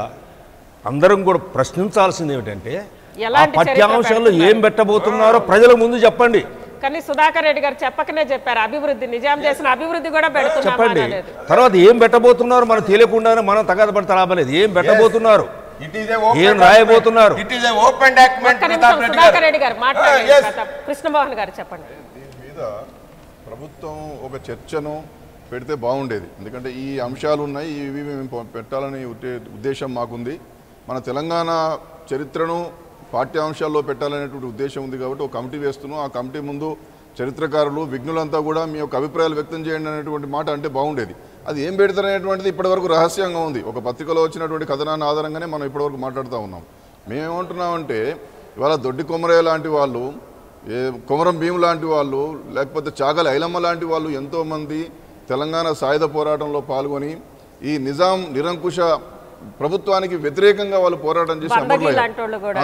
[SPEAKER 3] అందరం కూడా ప్రశ్నించాల్సింది ఏమిటంటే ఆ
[SPEAKER 1] ఎలాంటి చరిత్ర
[SPEAKER 3] పాఠ్యాంశాల్లో ఏం
[SPEAKER 1] పెడుతున్నారు?
[SPEAKER 3] పెట్టబోతున్నారో ప్రజల ముందు చెప్పండి.
[SPEAKER 1] కానీ సుధాకర్ రెడ్డి గారు చెప్పకనే చెప్పారు అభివృద్ధి, నిజాం చేసిన అభివృద్ధి కూడా పెడుతున్నామా
[SPEAKER 3] చెప్పండి.
[SPEAKER 1] అనేది.
[SPEAKER 3] తర్వాత ఏం పెట్టబోతున్నారు మనం తెలియకుండానే మనం తగాద పడితే లాభలేదు. ఏం పెట్టబోతున్నారు,
[SPEAKER 6] It is a open
[SPEAKER 3] ఏం రాయబోతున్నారు?
[SPEAKER 6] It is a open document.
[SPEAKER 1] ఒక్క నిమిషం సుధాకర్ రెడ్డి గారు మాట్లాడండి. ప్రతాప్ కృష్ణమోహన్ గారు చెప్పండి.
[SPEAKER 7] దీని మీద ప్రభుత్వం ఒక చర్చను పెడితే బాగుండేది. ఎందుకంటే ఈ అంశాలు ఉన్నాయి, ఇవి మేము పెట్టాలని ఉద్దే- ఉద్దేశం మాకుంది. మన తెలంగాణ చరిత్రను పాఠ్యాంశాల్లో పెట్టాలనేటువంటి ఉద్దేశం ఉంది కాబట్టి ఒక కమిటీ వేస్తున్నాం. ఆ కమిటీ ముందు చరిత్రకారులు విఘ్నులంతా కూడా మీ యొక్క అభిప్రాయాలు వ్యక్తం చేయండి అనేటువంటి మాట అంటే బాగుండేది. అది ఏం పెడతారనేటువంటిది ఇప్పటివరకు రహస్యంగా ఉంది. ఒక పత్రికలో వచ్చినటువంటి కథనాన్ని ఆధారంగానే మనం ఇప్పటివరకు మాట్లాడుతూ ఉన్నాం. మేమేమంటున్నామంటే ఇవాళ దొడ్డి కొమరయ్య లాంటి వాళ్ళు, ఏ కొమరం భీము లాంటి వాళ్ళు, లేకపోతే చాగల ఐలమ్మ లాంటి వాళ్ళు ఎంతోమంది తెలంగాణ సాయుధ పోరాటంలో పాల్గొని ఈ నిజాం నిరంకుశ ప్రభుత్వానికి వ్యతిరేకంగా వాళ్ళు పోరాటం చేసి
[SPEAKER 1] బందగి లాంటి వాళ్ళు కూడా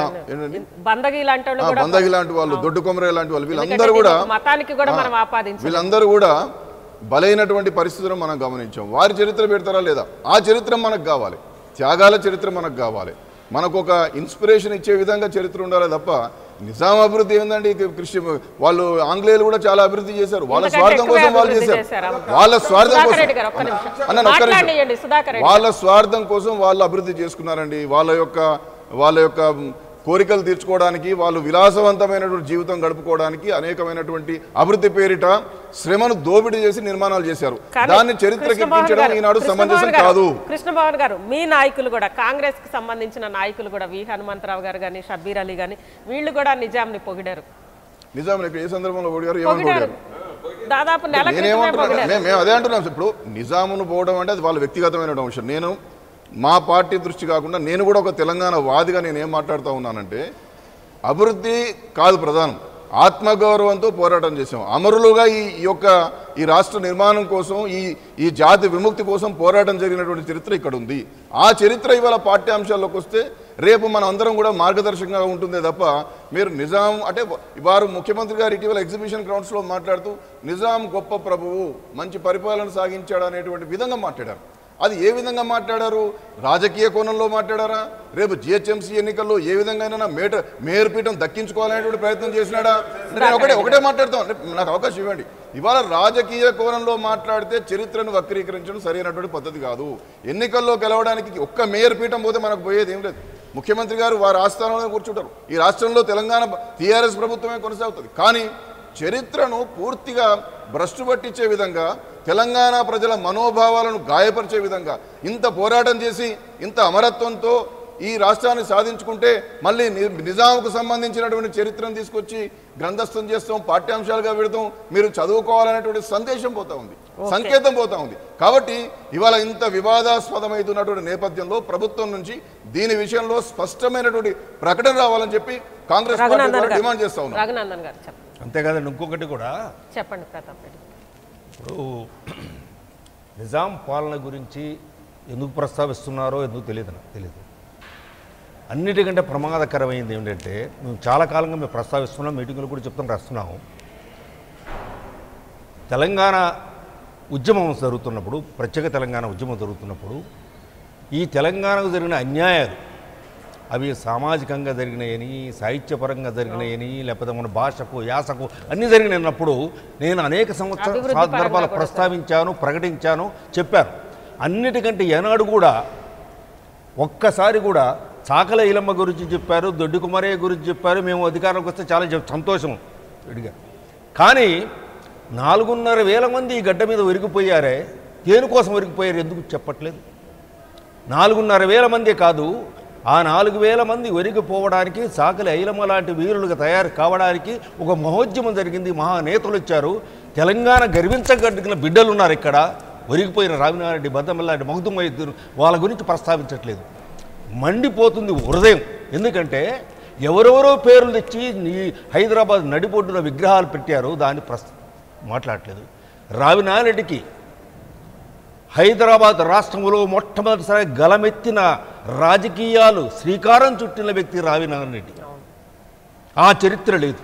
[SPEAKER 1] బందగి లాంటి వాళ్ళు కూడా
[SPEAKER 7] బందగి లాంటి వాళ్ళు, దొడ్డు కొమరయ్య లాంటి వాళ్ళు, వీళ్ళందరూ కూడా
[SPEAKER 1] మతానికి కూడా మనం ఆపాదించాలి.
[SPEAKER 7] వీళ్ళందరూ కూడా బలైనటువంటి పరిస్థితులను మనం గమనించాం. వారి చరిత్ర పెడతారా లేదా? ఆ చరిత్ర మనకు కావాలి. త్యాగాల చరిత్ర మనకు కావాలి. మనకు ఒక ఇన్స్పిరేషన్ ఇచ్చే విధంగా చరిత్ర ఉండాలి తప్ప నిజాం అభివృద్ధి ఏందండి? కృషి వాళ్ళు ఆంగ్లేయులు కూడా చాలా అభివృద్ధి చేశారు. వాళ్ళ స్వార్థం కోసం వాళ్ళు చేశారు. వాళ్ళ స్వార్థం కోసం అన్న ఒక్క నిమిషం. వాళ్ళ స్వార్థం కోసం వాళ్ళు అభివృద్ధి చేసుకున్నారండి. వాళ్ళ యొక్క వాళ్ళ యొక్క కోరికలు తీర్చుకోవడానికి, వాళ్ళు విలాసవంతమైనటువంటి జీవితం గడుపుకోవడానికి అనేకమైనటువంటి అభివృద్ధి పేరిట శ్రమను దోపిడీ చేసి నిర్మాణాలు చేశారు. దాన్ని చరిత్రకి ఎక్కించడం ఈనాడు సమంజసం కాదు.
[SPEAKER 1] కృష్ణమోహన్ గారు, మీ నాయకులు కూడా కాంగ్రెస్ కి సంబంధించిన నాయకులు కూడా వి హనుమంతరావు గారు కానీ షబ్బీర్ అలీ కానీ వీళ్ళు కూడా నిజాంని పొగిడారు.
[SPEAKER 7] నిజాం ఏ సందర్భంలో పొగిడారు? ఏమని పొగిడారు?
[SPEAKER 1] దాదాపు నెల
[SPEAKER 7] నేనేమంటున్నా మేము అదే అంటున్నాం. ఇప్పుడు నిజామును పోవడం అంటే అది వాళ్ళ వ్యక్తిగతమైన అంశం. నేను మా పార్టీ దృష్టి కాకుండా నేను కూడా ఒక తెలంగాణ వాదిగా నేను ఏం మాట్లాడుతూ ఉన్నానంటే అభివృద్ధి కాదు ప్రధానం, ఆత్మగౌరవంతో పోరాటం చేసాం. అమరులుగా ఈ యొక్క ఈ రాష్ట్ర నిర్మాణం కోసం, ఈ ఈ జాతి విముక్తి కోసం పోరాటం జరిగినటువంటి చరిత్ర ఇక్కడ ఉంది. ఆ చరిత్ర ఇవాళ పాఠ్యాంశాల్లోకి వస్తే రేపు మనం అందరం కూడా మార్గదర్శకంగా ఉంటుందే తప్ప మీరు నిజాం అంటే వారు ముఖ్యమంత్రి గారు ఇటీవల ఎగ్జిబిషన్ గ్రౌండ్స్లో మాట్లాడుతూ నిజాం గొప్ప ప్రభువు, మంచి పరిపాలన సాగించాడు అనేటువంటి విధంగా మాట్లాడారు. అది ఏ విధంగా మాట్లాడారు? రాజకీయ కోణంలో మాట్లాడారా? రేపు జిహెచ్ఎంసీ ఎన్నికల్లో ఏ విధంగా మేట మేయర్ పీఠం దక్కించుకోవాలనేటువంటి ప్రయత్నం చేసినాడా? నేను ఒకటే ఒకటే మాట్లాడతాం, నాకు అవకాశం ఇవ్వండి. ఇవాళ రాజకీయ కోణంలో మాట్లాడితే చరిత్రను వక్రీకరించడం సరైనటువంటి పద్ధతి కాదు. ఎన్నికల్లో గెలవడానికి ఒక్క మేయర్ పీఠం పోతే మనకు పోయేది ఏం లేదు. ముఖ్యమంత్రి గారు వారి ఆస్థానంలో కూర్చుంటారు. ఈ రాష్ట్రంలో తెలంగాణ టీఆర్ఎస్ ప్రభుత్వమే కొనసాగుతుంది. కానీ చరిత్రను పూర్తిగా భ్రష్టు పట్టించే విధంగా, తెలంగాణ ప్రజల మనోభావాలను గాయపరిచే విధంగా ఇంత పోరాటం చేసి ఇంత అమరత్వంతో ఈ రాష్ట్రాన్ని సాధించుకుంటే మళ్ళీ ని- నిజాంకు సంబంధించినటువంటి చరిత్రను తీసుకొచ్చి గ్రంథస్థం చేస్తాం, పాఠ్యాంశాలుగా పెడతాం, మీరు చదువుకోవాలనేటువంటి సందేశం పోతా ఉంది, సంకేతం పోతా ఉంది. కాబట్టి ఇవాళ ఇంత వివాదాస్పదమైతున్నటువంటి నేపథ్యంలో ప్రభుత్వం నుంచి దీని విషయంలో స్పష్టమైనటువంటి ప్రకటన రావాలని చెప్పి కాంగ్రెస్ పార్టీ
[SPEAKER 1] రఘునందన్
[SPEAKER 7] ద్వారా
[SPEAKER 1] గారు
[SPEAKER 7] డిమాండ్ చేస్తా ఉన్నాం.
[SPEAKER 1] రఘునందన్ గారు చెప్పండి
[SPEAKER 3] అంతేకాదండి ఇంకొకటి కూడా
[SPEAKER 1] చెప్పండి ప్రతాప్ రెడ్డి.
[SPEAKER 3] ఇప్పుడు నిజాం పాలన గురించి ఎందుకు ప్రస్తావిస్తున్నారో ఎందుకు తెలియదు నాకు తెలియదు. అన్నిటికంటే ప్రమాదకరమైంది ఏంటంటే మేము చాలా కాలంగా మేము ప్రస్తావిస్తున్నాం, మీటింగులు కూడా చెప్తాం, రాస్తున్నాము. తెలంగాణ ఉద్యమం జరుగుతున్నప్పుడు, ప్రత్యేక తెలంగాణ ఉద్యమం జరుగుతున్నప్పుడు ఈ తెలంగాణకు జరిగిన అన్యాయాలు అవి సామాజికంగా జరిగినాయని, సాహిత్యపరంగా జరిగినాయని, లేకపోతే మన భాషకు యాసకు అన్నీ జరిగినప్పుడు నేను అనేక సంవత్సరాల సందర్భాలు ప్రస్తావించాను, ప్రకటించాను, చెప్పాను. అన్నిటికంటే ఏనాడు కూడా ఒక్కసారి కూడా చాకల ఇలమ్మ గురించి చెప్పారు, దొడ్డి కుమారయ్య గురించి చెప్పారు, మేము అధికారంలోకి వస్తే చాలా సంతోషం విడిగా. కానీ నాలుగున్నర వేల మంది ఈ గడ్డ మీద ఒరిగిపోయారే, దేనికోసం ఒరిగిపోయారు ఎందుకు చెప్పట్లేదు? నాలుగున్నర వేల మందే కాదు, ఆ నాలుగు వేల మంది ఒరిగిపోవడానికి, చాకలి ఐలమ్మ లాంటి వీరులుగా తయారు కావడానికి ఒక మహోద్యమం జరిగింది, మహానేతలు వచ్చారు. తెలంగాణ గర్వించగలిగిన బిడ్డలు ఉన్నారు ఇక్కడ. ఒరిగిపోయిన రావినారెడ్డి, బద్దమల్లాంటి మహదుమయ్య వాళ్ళ గురించి ప్రస్తావించట్లేదు. మండిపోతుంది హృదయం. ఎందుకంటే ఎవరెవరో పేర్లు తెచ్చి ఈ హైదరాబాద్ నడిబొడ్డున విగ్రహాలు పెట్టారు, దాన్ని ప్రస్త మాట్లాడట్లేదు. రావినారెడ్డికి హైదరాబాద్ రాష్ట్రంలో మొట్టమొదటిసారి గలమెత్తిన రాజకీయాలు శ్రీకారం చుట్టిన వ్యక్తి రావినారెడ్డి. ఆ చరిత్ర లేదు.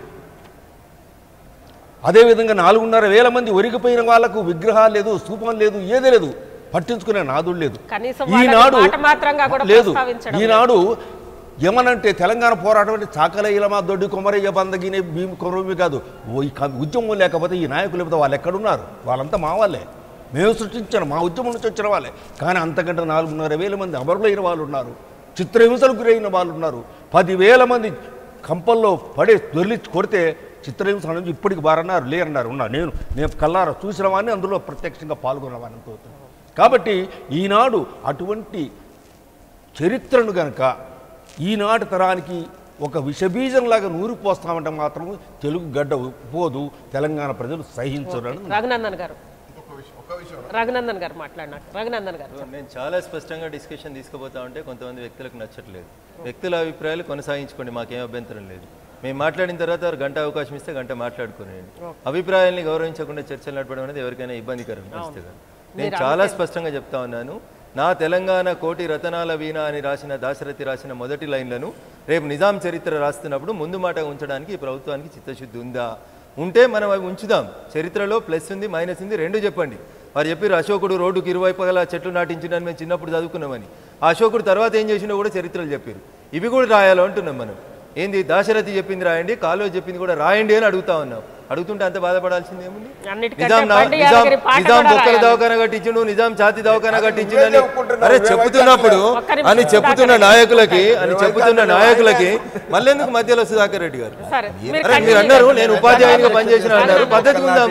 [SPEAKER 3] అదేవిధంగా నాలుగున్నర వేల మంది ఒరిగిపోయిన వాళ్లకు విగ్రహాలు లేదు, స్తూపం లేదు, ఏదే లేదు, పట్టించుకునే నాదుడు లేదు. ఈనాడు లేదు. ఈనాడు ఏమనంటే తెలంగాణ పోరాటం అంటే చాకల ఇలమ, దొడ్డి కొమరయ్య, బందగినే, భీమ్ కొరవి కాదు. ఈ ఉద్యమం లేకపోతే ఈ నాయకులు లేకపోతే వాళ్ళు ఎక్కడున్నారు? వాళ్ళంతా మా వాళ్ళే, మేము సృష్టించాను, మా ఉద్యమం నుంచి వచ్చిన వాళ్ళే. కానీ అంతకంటే నాలుగున్నర వేల మంది అమరులైన వాళ్ళు ఉన్నారు, చిత్రహింసలకు గురైన వాళ్ళు ఉన్నారు, పదివేల మంది కంపల్లో పడే దొర్లి కొడితే చిత్రహింస నుంచి ఇప్పటికి బారన్నారు, లేరన్నారు, ఉన్నారు. నేను నేను కల్లారా చూసిన వాడిని, అందులో ప్రత్యక్షంగా పాల్గొన్నవాడిని. కాబట్టి ఈనాడు అటువంటి చరిత్రను కనుక ఈనాటి తరానికి ఒక విషబీజంలాగా నూరిపోస్తామంటే మాత్రం తెలుగు గడ్డ పోదు, తెలంగాణ ప్రజలు సహించరు.
[SPEAKER 1] రఘునందన్ గారు రఘునందన్ గారు మాట్లాడినారు. రఘునందన్ గారు
[SPEAKER 5] నేను చాలా స్పష్టంగా డిస్కషన్ తీసుకుపోతా ఉంటే కొంతమంది వ్యక్తులకు నచ్చట్లేదు. వ్యక్తుల అభిప్రాయాలు కొనసాగించుకోండి, మాకేం అభ్యంతరం లేదు. మేము మాట్లాడిన తర్వాత గంట అవకాశం ఇస్తే గంట మాట్లాడుకునేయండి. అభిప్రాయాల్ని గౌరవించకుండా చర్చలు నడపడం అనేది ఎవరికైనా ఇబ్బందికరం పరిస్థితి. నేను చాలా స్పష్టంగా చెప్తా ఉన్నాను, నా తెలంగాణ కోటి రతనాల వీణ అని రాసిన దాశరథి రాసిన మొదటి లైన్లను రేపు నిజాం చరిత్ర రాస్తున్నప్పుడు ముందు మాట ఉంచడానికి ఈ ప్రభుత్వానికి చిత్తశుద్ధి ఉందా? ఉంటే మనం అవి ఉంచుదాం. చరిత్రలో ప్లస్ ఉంది, మైనస్ ఉంది, రెండు చెప్పండి. వారు చెప్పారు అశోకుడు రోడ్డుకి ఇరువైపులా చెట్లు నాటించినని మేము చిన్నప్పుడు చదువుకున్నామని. ఆ అశోకుడు తర్వాత ఏం చేసినా కూడా చరిత్రలు చెప్పారు. ఇవి కూడా రాయాలో అంటున్నాం మనం. ఏంది దాశరథి చెప్పింది రాయండి, కాలువ చెప్పింది కూడా రాయండి అని అడుగుతా ఉన్నాం. అడుగుతుంటే అంత బాధపడాల్సింది ఏముంది? నిజాం నిజాం నిజాం బొక్కల దవాఖాన కట్టించుడు, నిజాం ఛాతి దవాఖాన కట్టించుడు అని అరే చెప్పుతున్నప్పుడు అని చెప్పుతున్న నాయకులకి అని చెప్పుతున్న నాయకులకి మళ్ళెందుకు మధ్యలో సుధాకర్ రెడ్డి గారు అరే మీరు అన్నారు నేను ఉపాధ్యాయునిగా పనిచేసిన అన్నారు. పద్ధతి ఉందాం.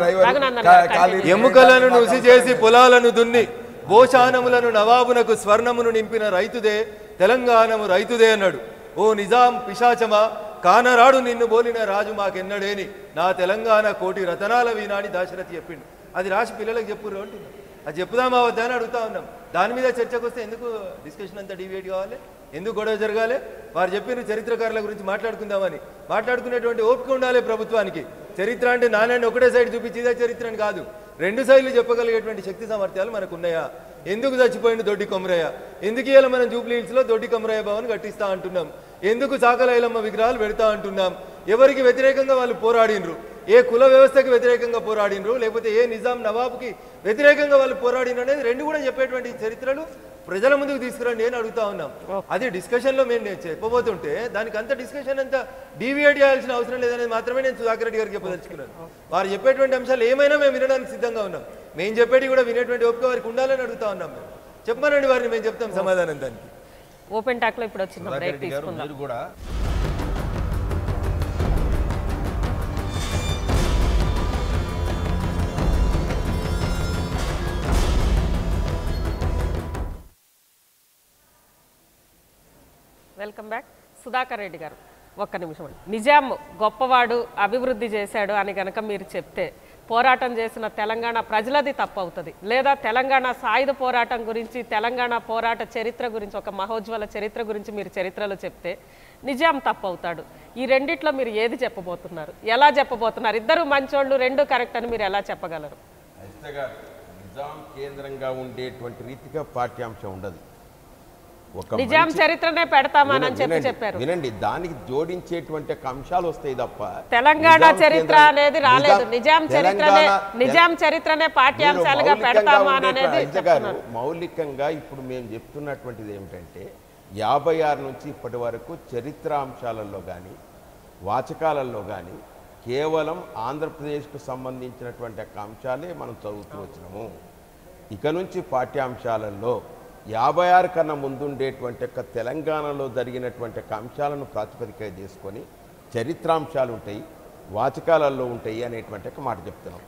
[SPEAKER 5] ఎముకలను నుసి చేసి పొలాలను దున్ని భోషానములను నవాబునకు స్వర్ణమును నింపిన రైతుదే తెలంగాణము రైతుదే అన్నాడు. ఓ నిజాం పిశాచమా, కానరాడు నిన్ను బోలిన రాజు మాకెన్నడేని నా తెలంగాణ కోటి రతనాల వీణాని దాశరథి చెప్పిండు. అది రాసి పిల్లలకు చెప్పుర్రు అంటున్నాం. అది చెప్పుదామా వద్దా అని అడుగుతా ఉన్నాం. దాని మీద చర్చకు వస్తే ఎందుకు డిస్కషన్ అంతా డిబేట్ కావాలి? ఎందుకు గొడవ జరగాలి? వారు చెప్పిన చరిత్రకారుల గురించి మాట్లాడుకుందామని. మాట్లాడుకునేటువంటి ఓపిక ఉండాలి ప్రభుత్వానికి. చరిత్ర అంటే నాణ్యాన్ని ఒకటే సైడ్ చూపించి ఇదే చరిత్ర అని కాదు, రెండు సైడ్లు చెప్పగలిగేటువంటి శక్తి సామర్థ్యాలు మనకు ఉన్నాయా? ఎందుకు చచ్చిపోయింది దొడ్డి కొమరయ్య? ఎందుకు ఇవాళ మనం జూబ్లీ హిల్స్లో దొడ్డి కొమరయ్య భవన్ కట్టిస్తా అంటున్నాం? ఎందుకు చాకల ఐలమ్మ విగ్రహాలు పెడతా అంటున్నాం? ఎవరికి వ్యతిరేకంగా వాళ్ళు పోరాడినరు? ఏ కుల వ్యవస్థకి వ్యతిరేకంగా పోరాడినరు, లేకపోతే ఏ నిజాం నవాబుకి వ్యతిరేకంగా వాళ్ళు పోరాడినరు అనేది రెండు కూడా చెప్పేటువంటి చరిత్రలు ప్రజల ముందుకు తీసుకురండి అని అడుగుతా ఉన్నాం. అది డిస్కషన్లో మేము చెప్పబోతుంటే దానికి అంత డిస్కషన్ అంతా డీవియేట్ చేయాల్సిన అవసరం లేదనేది మాత్రమే నేను సుధాకర్ రెడ్డి గారికి చెప్పదలుచుకున్నాను. వారు చెప్పేటువంటి అంశాలు ఏమైనా మేము వినడానికి సిద్ధంగా ఉన్నాం. మేము చెప్పేది కూడా వినేటువంటి ఓపిక వారికి ఉండాలని అడుగుతా ఉన్నాం. మేము చెప్పమనండి వారిని, మేము చెప్తాం సమాధానం దానికి.
[SPEAKER 1] ఓపెన్ టాక్ లో ఇప్పుడు వచ్చింది బ్రేక్ తీసుకుందాం.
[SPEAKER 3] కూడా
[SPEAKER 1] వెల్కమ్ బ్యాక్. సుధాకర్ రెడ్డి గారు ఒక్క నిమిషం అండి. నిజాం గొప్పవాడు అభివృద్ధి చేశాడు అని కనుక మీరు చెప్తే పోరాటం చేసిన తెలంగాణ ప్రజలది తప్పు అవుతుంది, లేదా తెలంగాణ సాయుధ పోరాటం గురించి తెలంగాణ పోరాట చరిత్ర గురించి ఒక మహోజ్వల చరిత్ర గురించి మీరు చరిత్రలో చెప్తే నిజాం తప్పు అవుతాడు. ఈ రెండిట్లో మీరు ఏది చెప్పబోతున్నారు, ఎలా చెప్పబోతున్నారు? ఇద్దరు మంచోళ్ళు, రెండు కరెక్ట్ అని మీరు ఎలా చెప్పగలరు?
[SPEAKER 4] నిజాం కేంద్రంగా ఉండేటువంటి రీతిగా పాఠ్యాంశం ఉండదు.
[SPEAKER 1] నిజాం చరిత్రనే పెడతామని చెప్పి చెప్పారు.
[SPEAKER 4] వినండి, దానికి జోడించేటువంటి అంశాలు వస్తాయి తప్ప
[SPEAKER 1] తెలంగాణ చరిత్ర అనేది రాలేదు. నిజాం చరిత్రనే నిజాం చరిత్రనే పాఠ్యాంశాలుగా పెడతామా అనేది
[SPEAKER 4] మౌలికంగా ఇప్పుడు మేము చెప్తున్నటువంటిది ఏమిటంటే యాభై ఆరు నుంచి ఇప్పటి వరకు చరిత్ర అంశాలలో కానీ వాచకాలలో కానీ కేవలం ఆంధ్రప్రదేశ్కు సంబంధించినటువంటి అంశాలే మనం చదువుతూ వచ్చినాము. ఇక నుంచి పాఠ్యాంశాలలో యాభై ఆరు కన్నా ముందుండేటువంటి యొక్క తెలంగాణలో జరిగినటువంటి అంశాలను ప్రాతిపదిక చేసుకొని చరిత్రాంశాలు ఉంటాయి, వాచకాలలో ఉంటాయి అనేటువంటి ఒక మాట చెప్తున్నాం.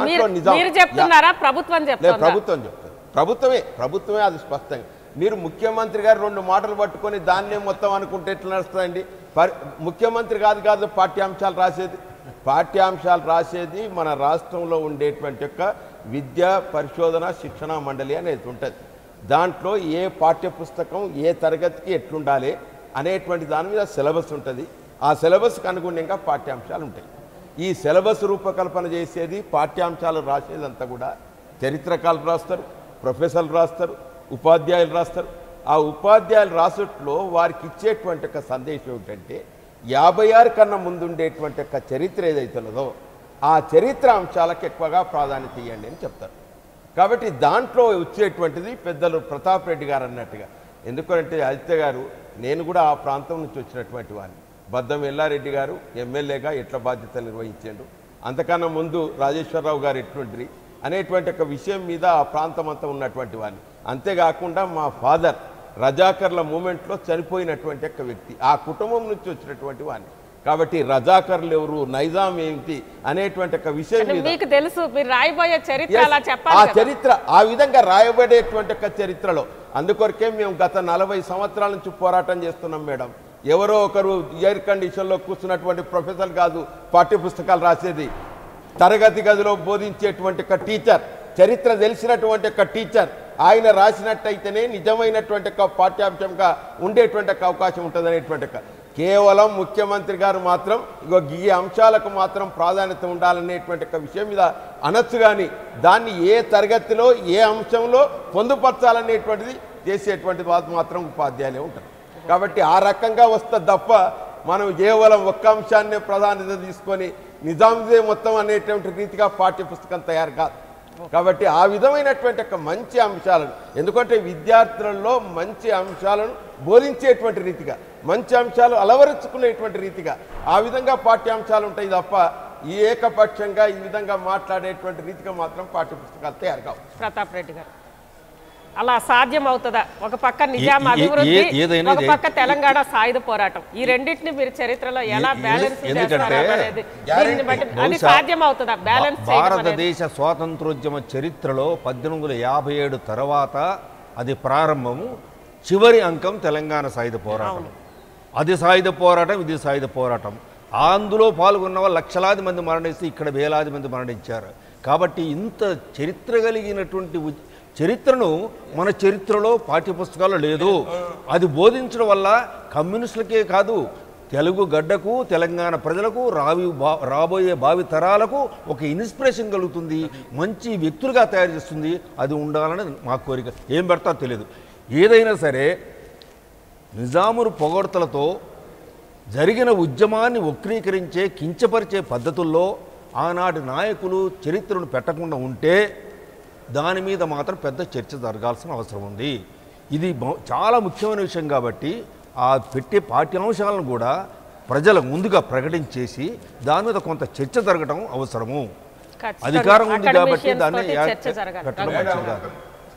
[SPEAKER 1] ప్రభుత్వం
[SPEAKER 4] ప్రభుత్వం చెప్తుంది, ప్రభుత్వమే ప్రభుత్వమే అది స్పష్టంగా. మీరు ముఖ్యమంత్రి గారు రెండు మాటలు పట్టుకొని దాన్నే మొత్తం అనుకుంటే ఎట్లా నడుస్తుందండి? ముఖ్యమంత్రి కాదు కాదు పాఠ్యాంశాలు రాసేది. పాఠ్యాంశాలు రాసేది మన రాష్ట్రంలో ఉండేటువంటి యొక్క విద్యా పరిశోధన శిక్షణ మండలి అనేది ఉంటుంది. దాంట్లో ఏ పాఠ్యపుస్తకం ఏ తరగతికి ఎట్లుండాలి అనేటువంటి దాని మీద సిలబస్ ఉంటుంది. ఆ సిలబస్కి అనుగుణంగా పాఠ్యాంశాలు ఉంటాయి. ఈ సిలబస్ రూపకల్పన చేసేది, పాఠ్యాంశాలు రాసేదంతా కూడా చరిత్రకారులు రాస్తారు, ప్రొఫెసర్లు రాస్తారు, ఉపాధ్యాయులు రాస్తారు. ఆ ఉపాధ్యాయులు రాసట్లో వారికి ఇచ్చేటువంటి ఒక సందేశం ఏమిటంటే యాభై ఆరు కన్నా ముందుండేటువంటి ఒక చరిత్ర ఏదైతున్నదో ఆ చరిత్ర అంశాలకు ఎక్కువగా ప్రాధాన్యత ఇవ్వండి అని చెప్తారు. కాబట్టి దాంట్లో వచ్చేటువంటిది పెద్దలు ప్రతాప్ రెడ్డి గారు అన్నట్టుగా. ఎందుకంటే ఆదిత్య గారు, నేను కూడా ఆ ప్రాంతం నుంచి వచ్చినటువంటి వాడిని. బద్దం ఎల్లారెడ్డి గారు ఎమ్మెల్యేగా ఎట్ల బాధ్యతలు నిర్వహించాడు, అంతకన్నా ముందు రాజేశ్వరరావు గారు ఎటువంటిది అనేటువంటి ఒక విషయం మీద ఆ ప్రాంతం అంతా ఉన్నటువంటి వాడిని. అంతేకాకుండా మా ఫాదర్ రజాకర్ల మూమెంట్లో చనిపోయినటువంటి ఒక వ్యక్తి, ఆ కుటుంబం నుంచి వచ్చినటువంటి వాడిని. కాబట్టి రజాకర్లు ఎవరు, నైజాం ఏమిటి అనేటువంటి ఒక విషయం
[SPEAKER 1] మీకు తెలుసు. మీరు రాయబోయే చరిత్ర అలా చెప్పాలి.
[SPEAKER 4] ఆ చరిత్ర ఆ విధంగా రాయబడేటువంటి ఒక చరిత్రలో అందుకొరకే మేము గత నలభై సంవత్సరాల నుంచి పోరాటం చేస్తున్నాం మేడం. ఎవరో ఒకరు ఎయిర్ కండిషన్లో కూర్చున్నటువంటి ప్రొఫెసర్ కాదు పాఠ్య పుస్తకాలు రాసేది. తరగతి గదిలో బోధించేటువంటి ఒక టీచర్, చరిత్ర తెలిసినటువంటి ఒక టీచర్, ఆయన రాసినట్టయితేనే నిజమైనటువంటి ఒక పాఠ్యాంశంగా ఉండేటువంటి ఒక అవకాశం ఉంటుంది అనేటువంటి ఒక. కేవలం ముఖ్యమంత్రి గారు మాత్రం ఇగో ఈ అంశాలకు మాత్రం ప్రాధాన్యత ఉండాలనేటువంటి ఒక విషయం మీద అనొచ్చు, కానీ దాన్ని ఏ తరగతిలో ఏ అంశంలో పొందుపరచాలనేటువంటిది చేసేటువంటి వారు మాత్రం ఉపాధ్యాయులే ఉంటారు. కాబట్టి ఆ రకంగా వస్తే తప్ప మనం కేవలం ఒక్క అంశాన్నే ప్రాధాన్యత తీసుకొని నిజాందే మొత్తం అనేటువంటి రీతిగా పాఠ్య పుస్తకం తయారు కాదు. కాబట్టి ఆ విధమైనటువంటి ఒక మంచి అంశాలను, ఎందుకంటే విద్యార్థులలో మంచి అంశాలను బోధించేటువంటి రీతిగా, మంచి అంశాలు అలవరుచుకునేటువంటి రీతిగా ఆ విధంగా పాఠ్యాంశాలు ఉంటాయి తప్ప ఈ ఏకపక్షంగా ఈ విధంగా మాట్లాడేటువంటి రీతిగా మాత్రం పాఠ్య పుస్తకాలు తయారు కావు.
[SPEAKER 1] ప్రతాప్ రెడ్డి గారు, అలా సాధ్యం అవుతుందా? ఒక పక్క నిజాం అభివృద్ధి, ఒక పక్క తెలంగాణ సాయుధ పోరాటం, ఈ రెండింటిని మీరు చరిత్రలో ఎలా బ్యాలెన్స్ చేస్తారు అనేది అది సాధ్యం అవుతుందా? బ్యాలెన్స్
[SPEAKER 3] భారతదేశ స్వాతంత్రోద్యమ చరిత్రలో పద్దెనిమిది వందల యాభై ఏడు తర్వాత అది ప్రారంభము. చివరి అంకం తెలంగాణ సాయుధ పోరాటం. అది సాయుధ పోరాటం, ఇది సాయుధ పోరాటం. అందులో పాల్గొన్న వాళ్ళు లక్షలాది మంది మరణిస్తే ఇక్కడ వేలాది మంది మరణించారు. కాబట్టి ఇంత చరిత్ర కలిగినటువంటి చరిత్రను మన చరిత్రలో పాఠ్యపుస్తకాలు లేదు. అది బోధించడం వల్ల కమ్యూనిస్టులకే కాదు, తెలుగు గడ్డకు, తెలంగాణ ప్రజలకు, రావి రాబోయే భావి తరాలకు ఒక ఇన్స్పిరేషన్ కలుగుతుంది, మంచి వ్యక్తులుగా తయారు చేస్తుంది. అది ఉండాలని మా కోరిక. ఏం పెడతా తెలియదు. ఏదైనా సరే నిజామును పొగడ్తలతో జరిగిన ఉద్యమాన్ని వక్రీకరించే, కించపరిచే పద్ధతుల్లో ఆనాటి నాయకులు చరిత్రను పెట్టకుండా ఉంటే దాని మీద మాత్రం పెద్ద చర్చ జరగాల్సిన అవసరం ఉంది. ఇది చాలా ముఖ్యమైన విషయం కాబట్టి ఆ పెట్టే పాఠ్యాంశాలను కూడా ప్రజల ముందుగా ప్రకటించేసి దాని మీద కొంత చర్చ జరగడం అవసరము. అధికారం ఉంది కాబట్టి దాన్ని పెట్టడం మంచిది కాదు.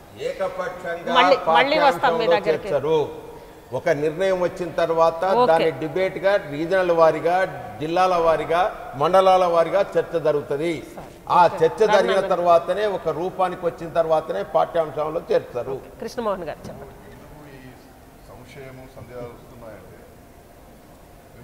[SPEAKER 4] ఏకపక్షంగా ఒక నిర్ణయం వచ్చిన తర్వాత దాని డిబేట్ గా రీజనల్ వారిగా, జిల్లాల వారిగా, మండలాల వారిగా చర్చ జరుగుతుంది. ఆ చర్చ జరిగిన తర్వాతనే ఒక రూపానికి వచ్చిన తర్వాతనే పాఠ్యాంశంలో చేర్చారు.
[SPEAKER 1] కృష్ణమోహన్ గారు చెప్పండి.
[SPEAKER 7] సంశయము సందేహాలు వస్తున్నాయంటే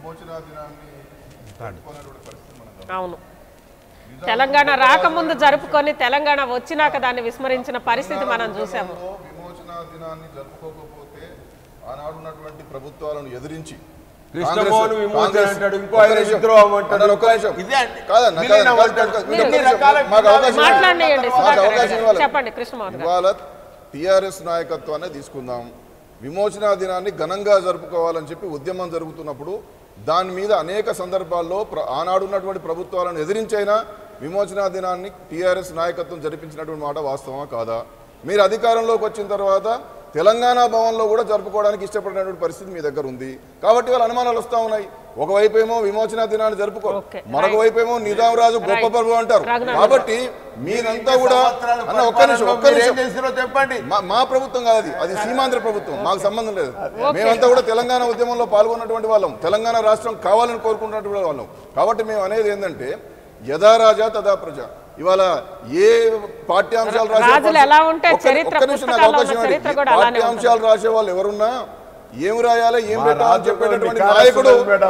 [SPEAKER 7] విమోచన దినాన్ని జరుపుకునేటువంటి పరిస్థితి మనం
[SPEAKER 1] అవును, తెలంగాణ రాకముందు జరుపుకొని తెలంగాణ వచ్చినాక దాన్ని విస్మరించిన పరిస్థితి మనం చూసాము.
[SPEAKER 7] విమోచన దినాన్ని జరుపుకోకపోతే ఆనాడు ఉన్నటువంటి ప్రభుత్వాలను ఎదిరించి
[SPEAKER 4] కృష్ణమోహన్ విమోచన అంటాడు, ఇంకో ఆయన విద్రోహం అంటాడు.
[SPEAKER 7] ఒక్క నిమిషం
[SPEAKER 1] మీరు
[SPEAKER 7] మాకు అవకాశం
[SPEAKER 1] మాట్లాడండి
[SPEAKER 7] మాకు అవకాశం ఇవ్వాలి.
[SPEAKER 1] చెప్పండి కృష్ణమోహన్ గారు.
[SPEAKER 7] ఇవాళ టిఆర్ఎస్ నాయకత్వాన్ని తీసుకుందాం. విమోచన దినాన్ని ఘనంగా జరుపుకోవాలని చెప్పి ఉద్యమం జరుగుతున్నప్పుడు దాని మీద అనేక సందర్భాల్లో ఆనాడు ఉన్నటువంటి ప్రభుత్వాలను ఎదిరించైనా విమోచన దినాన్ని టిఆర్ఎస్ నాయకత్వం జరిపించినటువంటి మాట వాస్తవమా కాదా? మీరు అధికారంలోకి వచ్చిన తర్వాత తెలంగాణ భవన్లో కూడా జరుపుకోవడానికి ఇష్టపడినటువంటి పరిస్థితి మీ దగ్గర ఉంది. కాబట్టి వాళ్ళ అనుమానాలు వస్తూ ఉన్నాయి. ఒకవైపు ఏమో విమోచన దినాన్ని జరుపుకో, మరొక వైపు ఏమో నిజాం రాజు గొప్ప పర్వం అంటారు. కాబట్టి మీరంతా కూడా అన్న ఒక్క నిమిషం ఒక్క నిమిషం
[SPEAKER 6] చెప్పండి.
[SPEAKER 7] మా ప్రభుత్వం కాదు, అది సీమాంధ్ర ప్రభుత్వం, మాకు సంబంధం లేదు. మేమంతా కూడా తెలంగాణ ఉద్యమంలో పాల్గొన్నటువంటి వాళ్ళం, తెలంగాణ రాష్ట్రం కావాలని కోరుకుంటున్నటువంటి వాళ్ళం. కాబట్టి మేము అనేది ఏంటంటే యథా రాజా తదా ప్రజ. ఇవాళ ఏ పాఠ్యాంశాలు రాసే పాఠ్యాంశాలు రాసే వాళ్ళు ఎవరున్నా ఏం రాయాలి ఏం పెట్టాలని చెప్పేటటువంటి నాయకుడు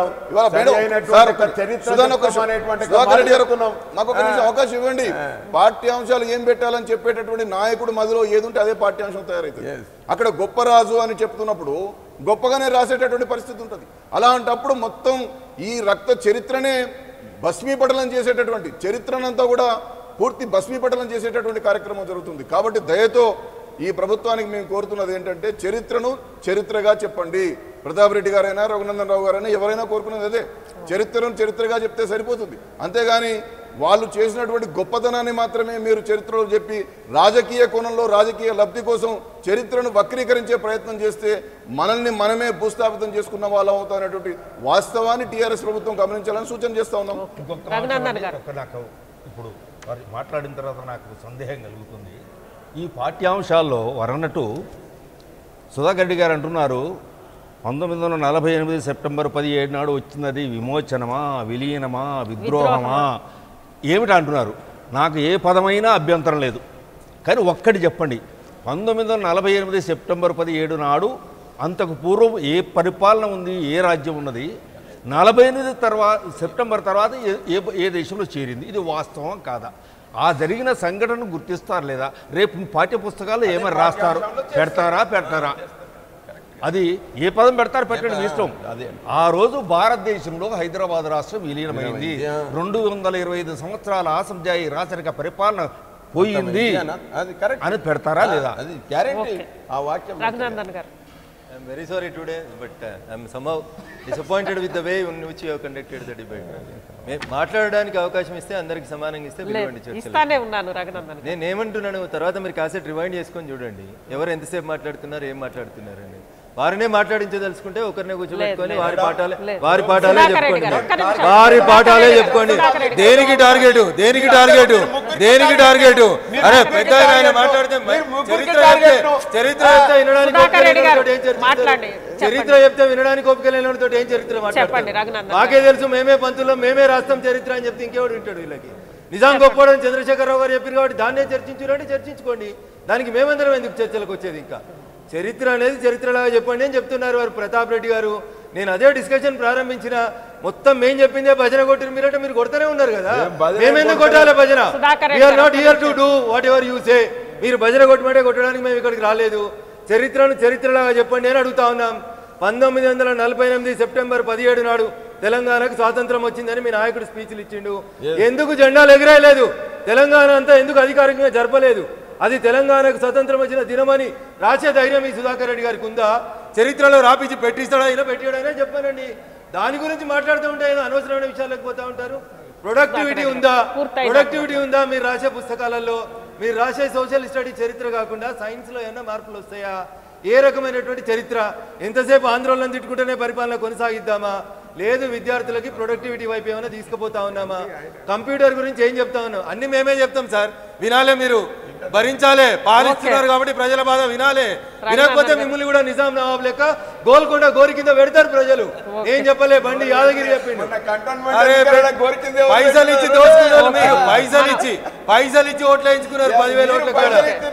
[SPEAKER 7] మాకు ఒక నిమిషం అవకాశం ఇవ్వండి. పాఠ్యాంశాలు ఏం పెట్టాలని చెప్పేటటువంటి నాయకుడు మధ్యలో ఏది ఉంటే అదే పాఠ్యాంశం తయారైతుంది. అక్కడ గొప్ప రాజు అని చెప్తున్నప్పుడు గొప్పగానే రాసేటటువంటి పరిస్థితి ఉంటుంది. అలాంటప్పుడు మొత్తం ఈ రక్త చరిత్రనే భస్మీపటలం చేసేటటువంటి చరిత్రనంతా కూడా పూర్తి భస్మీపటలం చేసేటటువంటి కార్యక్రమం జరుగుతుంది. కాబట్టి దయతో ఈ ప్రభుత్వానికి మేము కోరుతున్నది ఏంటంటే చరిత్రను చరిత్రగా చెప్పండి. ప్రతాప్ రెడ్డి గారైనా రఘునందన్ రావు గారైనా ఎవరైనా కోరుకున్నది అదే, చరిత్రను చరిత్రగా చెప్తే సరిపోతుంది. అంతేగాని వాళ్ళు చేసినటువంటి గొప్పతనాన్ని మాత్రమే మీరు చరిత్రలో చెప్పి రాజకీయ కోణంలో రాజకీయ లబ్ధి కోసం చరిత్రను వక్రీకరించే ప్రయత్నం చేస్తే మనల్ని మనమే భూస్థాపితం చేసుకున్న వాళ్ళం అవుతానటువంటి వాస్తవాన్ని టీఆర్ఎస్ ప్రభుత్వం గమనించాలని సూచన చేస్తా ఉన్నాం.
[SPEAKER 3] నాకు ఇప్పుడు వారు మాట్లాడిన తర్వాత నాకు సందేహం కలుగుతుంది. ఈ పాఠ్యాంశాల్లో వరన్నట్టు సుధాకర్ రెడ్డి గారు అంటున్నారు పంతొమ్మిది వందల నలభై ఎనిమిది సెప్టెంబర్ పదిహేడు నాడు వచ్చినది విమోచనమా, విలీనమా, విద్రోహమా ఏమిటి అంటున్నారు. నాకు ఏ పదమైనా అభ్యంతరం లేదు, కానీ ఒక్కటి చెప్పండి, పంతొమ్మిది వందల నలభై ఎనిమిది సెప్టెంబర్ పదిహేడు నాడు అంతకు పూర్వం ఏ పరిపాలన ఉంది, ఏ రాజ్యం ఉన్నది, నలభై ఎనిమిది తర్వాత సెప్టెంబర్ తర్వాత ఏ ఏ దేశంలో చేరింది, ఇది వాస్తవం కాదా? ఆ జరిగిన సంఘటనను గుర్తిస్తారు లేదా? రేపు పాఠ్యపుస్తకాల్లో ఏమైనా రాస్తారు, పెడతారా పెడతారా? అది ఏ పదం పెడతారు పెట్టండి మీ ఇష్టం. ఆ రోజు భారతదేశంలో హైదరాబాద్ రాష్ట్రం విలీనమైంది. రెండు వందల ఇరవై ఐదు సంవత్సరాల ఆసంజాయి రాచరిక పరిపాలన పోయింది అని పెడతారా లేదా?
[SPEAKER 4] అది గ్యారెంటీ ఆ వాక్యం.
[SPEAKER 5] I'm very sorry today, but uh, I'm somehow disappointed with the way in which you have conducted the debate. మాట్లాడడానికి అవకాశం ఇస్తే అందరికి సమానంగా ఇస్తే
[SPEAKER 1] ఇస్తానే ఉన్నాను రఘునందన్.
[SPEAKER 5] నేను ఏమంటున్నాను, తర్వాత మీరు కాసేపు రివైండ్ చేసుకొని చూడండి ఎవరు ఎంతసేపు మాట్లాడుతున్నారు, ఏం మాట్లాడుతున్నారు అని. వారినే మాట్లాడించదలుచుకుంటే ఒకరినే కూర్చోబెట్టుకొని వారి పాఠాలే వారి పాఠాలే చెప్పుకోండి వారి పాఠాలే చెప్పుకోండి దేనికి టార్గెట్ దేనికి టార్గెట్ దేనికి టార్గెట్ అరే పెద్ద ఆయన మాట్లాడితే చరిత్ర చరిత్ర చెప్తే వినడానికి చరిత్ర చెప్తే వినడానికి ఓపిక లేనితో ఏం చరిత్ర మాట్లాడతారు? మాకే తెలుసు, మేమే పంతుల్లో మేమే రాస్తాం చరిత్ర అని చెప్తే ఇంకెవడు వింటాడు? వీళ్ళకి నిజాం గొప్పవాడని చంద్రశేఖరరావు గారు చెప్పారు కాబట్టి దాన్నే చర్చించురండి, చర్చించుకోండి. దానికి మేమందరం ఎందుకు చర్చలకు వచ్చేది? ఇంకా చరిత్ర అనేది చరిత్రలాగా చెప్పండి అని చెప్తున్నారు వారు ప్రతాప్ రెడ్డి గారు. నేను అదే డిస్కషన్ ప్రారంభించిన మొత్తం మేం చెప్పిందే భజన కొట్టిన మీరంటే మీరు కొడుతూనే ఉన్నారు కదా, మేమెందుకు కొట్టాలి భజన? We are not here to do whatever you say. మీరు భజన కొట్టమంటే కొట్టడానికి మేము ఇక్కడికి రాలేదు. చరిత్రను చరిత్రలాగా చెప్పండి అని అడుగుతా ఉన్నాం. పంతొమ్మిది వందల నలభై ఎనిమిది సెప్టెంబర్ పదిహేడు నాడు తెలంగాణకు స్వాతంత్రం వచ్చిందని మీ నాయకుడు స్పీచ్లు ఇచ్చిండు. ఎందుకు జెండాలు ఎగిరేయలేదు? తెలంగాణ అంతా ఎందుకు అధికారికంగా జరపలేదు? అది తెలంగాణకు స్వతంత్రం వచ్చిన దినమని రాసే ధైర్యం ఈ సుధాకర్ రెడ్డి గారికి ఉందా? చరిత్రలో రాపించి పెట్టిస్తాడా అయినా పెట్టాడైనా చెప్పానండి. దాని గురించి మాట్లాడుతూ ఉంటే అనవసరమైన విషయాలకు పోతా ఉంటారు. ప్రొడక్టివిటీ ఉందా? ప్రొడక్టివిటీ ఉందా? మీరు రాసే పుస్తకాలలో మీరు రాసే సోషల్ స్టడీ చరిత్ర కాకుండా సైన్స్లో ఏమైనా మార్పులు వస్తాయా? ఏ రకమైనటువంటి చరిత్ర? ఎంతసేపు ఆందోళన తిట్టుకుంటేనే పరిపాలన కొనసాగిద్దామా? లేదు విద్యార్థులకి ప్రొడక్టివిటీ వైపు ఏమైనా తీసుకుపోతా ఉన్నామా? కంప్యూటర్ గురించి ఏం చెప్తా ఉన్నాం? అన్ని మేమే చెప్తాం సార్, వినాలే మీరు. భరించాలి, పాలిస్తున్నారు కాబట్టి ప్రజల బాధ వినాలి. వినకపోతే మిమ్మల్ని కూడా నిజాం నవాబ్ లెక్క గోల్కొండ గోరి కింద పెడతారు ప్రజలు. ఏం చెప్పలే, బండి యాదగిరి చెప్పిండు. పైసలు ఇచ్చి దోచుకున్నారు మీరు, పైసలు ఇచ్చి పైసలు ఇచ్చి ఓట్లు వేయించుకున్నారు పదివేల ఓట్ల కాడ.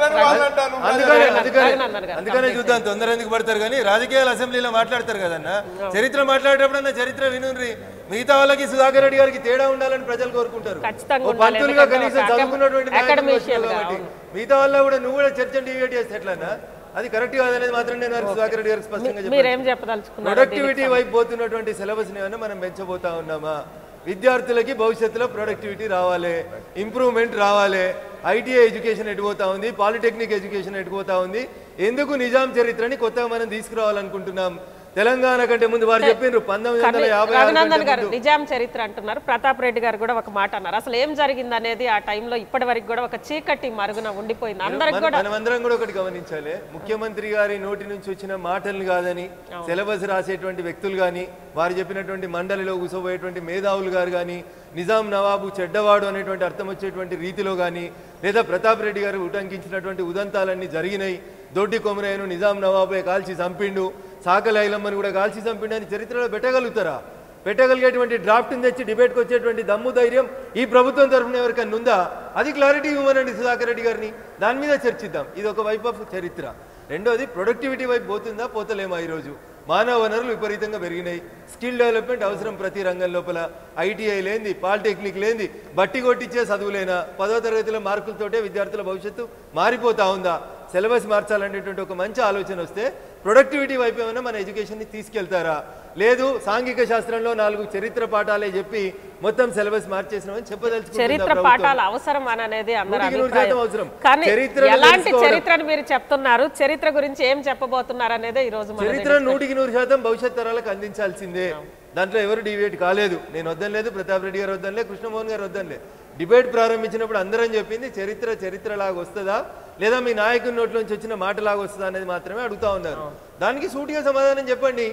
[SPEAKER 5] అందుకనే అందుకనే అందుకనే చూద్దాం, తొందర ఎందుకు పడతారు కానీ రాజకీయాలు అసెంబ్లీలో మాట్లాడతారు కదన్న. చరిత్ర మాట్లాడేటప్పుడన్నా చరిత్ర వినుండ్రి. మిగతా వాళ్ళకి సుధాకర్ రెడ్డి గారికి తేడా ఉండాలని ప్రజలు కోరుకుంటారు. పంతులుగా కనీసం చదువుకున్నటువంటి కాబట్టి మిగతా వాళ్ళ కూడా నువ్వు కూడా చర్చను డివేట్ చేస్తే ఎట్లన్నా అది కరెక్ట్ కాదనేది మాత్రం నేను సుధాకర్ రెడ్డి గారికి స్పష్టంగా చెప్పాను. ప్రొడక్టివిటీ వైపు పోతున్నటువంటి సిలబస్ ని మనం పెంచబోతా ఉన్నామా? విద్యార్థులకి భవిష్యత్తులో ప్రొడక్టివిటీ రావాలి, ఇంప్రూవ్మెంట్ రావాలి. ఐటీఐ ఎడ్యుకేషన్ ఎటుపోతా ఉంది, పాలిటెక్నిక్ ఎడ్యుకేషన్ ఎటుపోతా ఉంది. ఎందుకు నిజాం చరిత్రని కొత్తగా మనం తీసుకురావాలనుకుంటున్నాం? తెలంగాణ కంటే ముందు వారు చెప్పిండ్రు పంతొమ్మిది వందల యాభై
[SPEAKER 1] రఘునందన్ గారు నిజాం చరిత్ర అంటున్నారు. ప్రతాప్ రెడ్డి గారు కూడా ఒక మాట అన్నారు. అసలు ఏం జరిగింది అనేది ఆ టైంలో ఇప్పటి వరకు కూడా ఒక చీకటి మరుగున ఉండిపోయింది. అందరికి కూడా
[SPEAKER 5] మనమందరం కూడా ఒకటి గమనించాలి, ముఖ్యమంత్రి గారి నోటి నుంచి వచ్చిన మాటలు కాదని సిలబస్ రాసేటువంటి వ్యక్తులు కానీ, వారు చెప్పినటువంటి మండలిలో కూసోబోయేటువంటి మేధావులు గారు కానీ, నిజాం నవాబు చెడ్డవాడు అనేటువంటి అర్థం వచ్చేటువంటి రీతిలో కానీ, లేదా ప్రతాప్ రెడ్డి గారు ఉటంకించినటువంటి ఉదంతాలన్నీ జరిగినాయి. దొడ్డి కొమరయ్యను నిజాం నవాబే కాల్చి చంపిండు, సాకలి ఐలమ్మని కూడా కాల్చి చంపిండు అని చరిత్రలో పెట్టగలుగుతారా? పెట్టగలిగేటువంటి డ్రాఫ్ట్ని తెచ్చి డిబేట్కి వచ్చేటువంటి దమ్ము ధైర్యం ఈ ప్రభుత్వం తరఫున ఎవరికన్నా ఉందా? అది క్లారిటీ ఇవ్వనండి సుధాకర్ రెడ్డి గారిని, దాని మీద చర్చిద్దాం. ఇది ఒక వైపు ఆఫ్ చరిత్ర. రెండోది ప్రొడక్టివిటీ వైపు పోతుందా పోతలేమా? ఈరోజు మానవ వనరులు విపరీతంగా పెరిగినాయి. స్కిల్ డెవలప్మెంట్ అవసరం ప్రతి రంగం లోపల. ఐటీఐ లేనిది, పాలిటెక్నిక్ లేనిది, బట్టి కొట్టించే చదువులేనా? పదో తరగతిలో మార్కులతోటే విద్యార్థుల భవిష్యత్తు మారిపోతా ఉందా? సిలబస్ మార్చాలనేటువంటి ఒక మంచి ఆలోచన వస్తే ప్రొడక్టివిటీ వైపు ఏమైనా మన ఎడ్యుకేషన్ని తీసుకెళ్తారా? లేదు సాంఘిక శాస్త్రంలో నాలుగు చరిత్ర పాఠాలే చెప్పి మొత్తం సిలబస్ మార్చేసినామని చెప్పదలుచుకుంటున్నారు.
[SPEAKER 1] చరిత్ర పాఠాలు అవసరం అనేది అందరూ అభిప్రాయం. కానీ ఎలాంటి చరిత్రను మీరు చెప్తున్నారు, చరిత్ర గురించి ఏం చెప్పబోతున్నారు అనేది ఈ రోజు
[SPEAKER 5] చరిత్ర నూటికి నూరు శాతం భవిష్యత్ తరాలకు అందించాల్సిందే. దాంట్లో ఎవరు డివేట్ కాలేదు. నేను వద్దనలేదు, ప్రతాప్ రెడ్డి గారు వద్దనలే, కృష్ణమోహన్ గారు వద్దనలే. డిబేట్ ప్రారంభించినప్పుడు అందరం చెప్పింది చరిత్ర చరిత్రలాగా వస్తుందా లేదా మీ నాయకుని నోట్లోంచి వచ్చిన మాటలాగా వస్తుందా అనేది మాత్రమే అడుగుతా ఉన్నారు. దానికి సూటిగా సమాధానం చెప్పండి.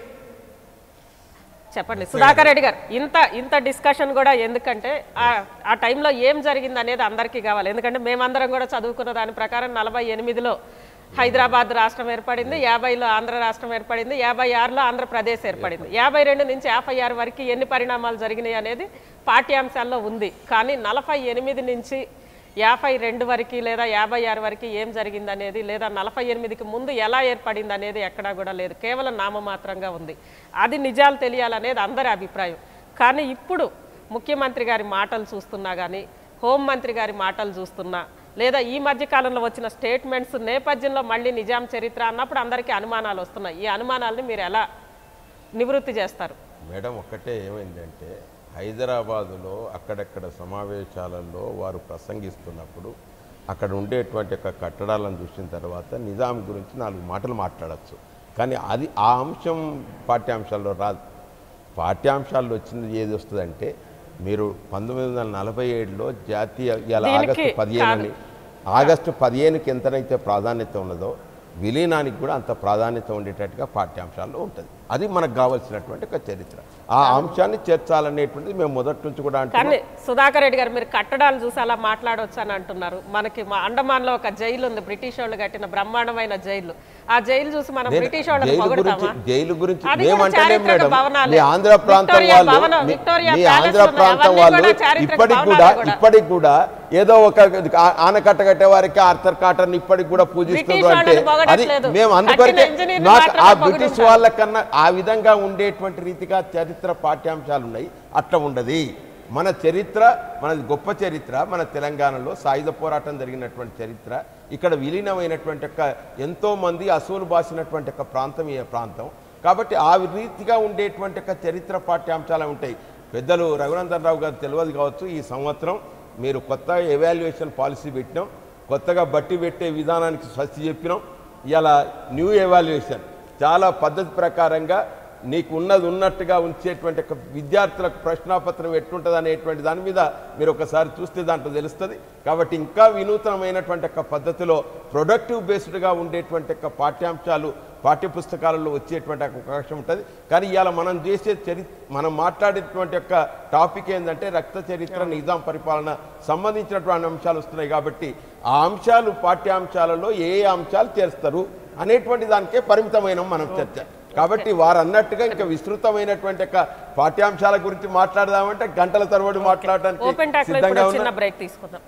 [SPEAKER 1] చెప్పండి సుధాకర్ రెడ్డి గారు. ఇంత ఇంత డిస్కషన్ కూడా ఎందుకంటే ఆ టైంలో ఏం జరిగింది అనేది అందరికీ కావాలి. ఎందుకంటే మేమందరం కూడా చదువుకున్న దాని ప్రకారం నలభై ఎనిమిదిలో హైదరాబాద్ రాష్ట్రం ఏర్పడింది, యాభైలో ఆంధ్ర రాష్ట్రం ఏర్పడింది, యాభై ఆరులో ఆంధ్రప్రదేశ్ ఏర్పడింది. యాభై రెండు నుంచి యాభై ఆరు వరకు ఎన్ని పరిణామాలు జరిగినాయి అనేది పాఠ్యాంశాల్లో ఉంది. కానీ నలభై ఎనిమిది నుంచి యాభై రెండు వరకు లేదా యాభై ఆరు వరకు ఏం జరిగింది అనేది, లేదా నలభై ఎనిమిదికి ముందు ఎలా ఏర్పడింది అనేది ఎక్కడా కూడా లేదు. కేవలం నామమాత్రంగా ఉంది. అది నిజాలు తెలియాలనేది అందరి అభిప్రాయం. కానీ ఇప్పుడు ముఖ్యమంత్రి గారి మాటలు చూస్తున్నా కానీ, హోంమంత్రి గారి మాటలు చూస్తున్నా, లేదా ఈ మధ్య కాలంలో వచ్చిన స్టేట్మెంట్స్ నేపథ్యంలో మళ్ళీ నిజాం చరిత్ర అన్నప్పుడు అందరికీ అనుమానాలు వస్తున్నాయి. ఈ అనుమానాలని మీరు ఎలా నివృత్తి చేస్తారు?
[SPEAKER 4] మేడం ఒక్కటే ఏమైందంటే హైదరాబాదులో అక్కడక్కడ సమావేశాలలో వారు ప్రసంగిస్తున్నప్పుడు అక్కడ ఉండేటువంటి యొక్క కట్టడాలను చూసిన తర్వాత నిజాం గురించి నాలుగు మాటలు మాట్లాడచ్చు. కానీ అది ఆ అంశం పాఠ్యాంశాల్లో రాదు. పాఠ్యాంశాల్లో వచ్చింది ఏది వస్తుందంటే మీరు పంతొమ్మిది వందల నలభై ఏడులో జాతీయ ఇలా ఆగస్టు పదిహేను అని ఆగస్టు పదిహేనుకి ఎంతనైతే ప్రాధాన్యత ఉన్నదో విలీనానికి కూడా అంత ప్రాధాన్యత ఉండేటట్టుగా పాఠ్యాంశాల్లో ఉంటుంది. అది మనకు కావాల్సినటువంటి ఒక చరిత్ర. ఆ అంశాన్ని చేర్చాలనేటువంటిది మేము మొదటి నుంచి కూడా
[SPEAKER 1] అంటున్నాం. సుధాకర్ రెడ్డి గారు మీరు కట్టడాలు చూసి అలా మాట్లాడవచ్చు అని అంటున్నారు. మనకి మా అండమాన్లో ఒక జైలు ఉంది, బ్రిటిష్ వాళ్ళు కట్టిన బ్రహ్మాండమైన జైలు. ఆ జైలు చూసి మనం బ్రిటిష్ వాళ్ళని పొగడతామా?
[SPEAKER 4] జైలు గురించి మేమంటేనే మేడం మీ ఆంధ్ర ప్రాంతం వాళ్ళు మీ ఆంధ్ర ప్రాంతం వాళ్ళు ఇప్పటికి కూడా ఇప్పటికి కూడా ఏదో ఒక ఆనకట్ట కట్టే వారికి ఆర్థర్ కాటన్ ఇప్పటికి కూడా పూజిస్తున్నారు. అంటే అది మేము అందుకొరకే నాకు ఆ బ్రిటిష్ వాళ్ళకన్నా ఆ విధంగా ఉండేటువంటి రీతిగా చరిత్ర పాఠ్యాంశాలు ఉన్నాయి. అట్లా ఉండదు. మన చరిత్ర మనది గొప్ప చరిత్ర. మన తెలంగాణలో సాయుధ పోరాటం జరిగినటువంటి చరిత్ర, ఇక్కడ విలీనమైనటువంటి యొక్క ఎంతోమంది అసూలు బాసినటువంటి యొక్క ప్రాంతం ఈ ప్రాంతం. కాబట్టి ఆ రీతిగా ఉండేటువంటి యొక్క చరిత్ర పాఠ్యాంశాలు ఉంటాయి. పెద్దలు రఘునందన్ రావు గారు తెలియదు కావచ్చు, ఈ సంవత్సరం మీరు కొత్త ఎవాల్యుయేషన్ పాలసీ పెట్టినాం, కొత్తగా బట్టి పెట్టే విధానానికి స్వస్తి చెప్పినాం. ఇలా న్యూ ఎవాల్యుయేషన్ చాలా పద్ధతి ప్రకారంగా నీకు ఉన్నది ఉన్నట్టుగా ఉంచేటువంటి ఒక విద్యార్థులకు ప్రశ్నాపత్రం ఎట్లుంటుంది అనేటువంటి దాని మీద మీరు ఒకసారి చూస్తే దాంట్లో తెలుస్తుంది. కాబట్టి ఇంకా వినూతనమైనటువంటి ఒక పద్ధతిలో ప్రొడక్టివ్ బేస్డ్గా ఉండేటువంటి ఒక పాఠ్యాంశాలు పాఠ్యపుస్తకాలలో వచ్చేటువంటి అవకాశం ఉంటుంది. కానీ ఇవాళ మనం చేసే చరి మనం మాట్లాడేటువంటి యొక్క టాపిక్ ఏంటంటే రక్త చరిత్ర నిజాం పరిపాలన సంబంధించినటువంటి అంశాలు వస్తున్నాయి. కాబట్టి ఆ అంశాలు పాఠ్యాంశాలలో ఏ ఏ అంశాలు చేస్తారు అనేటువంటి దానికే పరిమితమైన మనం చర్చ. కాబట్టి వారు అన్నట్టుగా ఇంకా విస్తృతమైనటువంటి యొక్క పాఠ్యాంశాల గురించి మాట్లాడదామంటే గంటల తరబడి మాట్లాడడానికి సిద్ధంగా
[SPEAKER 1] చిన్న బ్రేక్ తీసుకుందాం.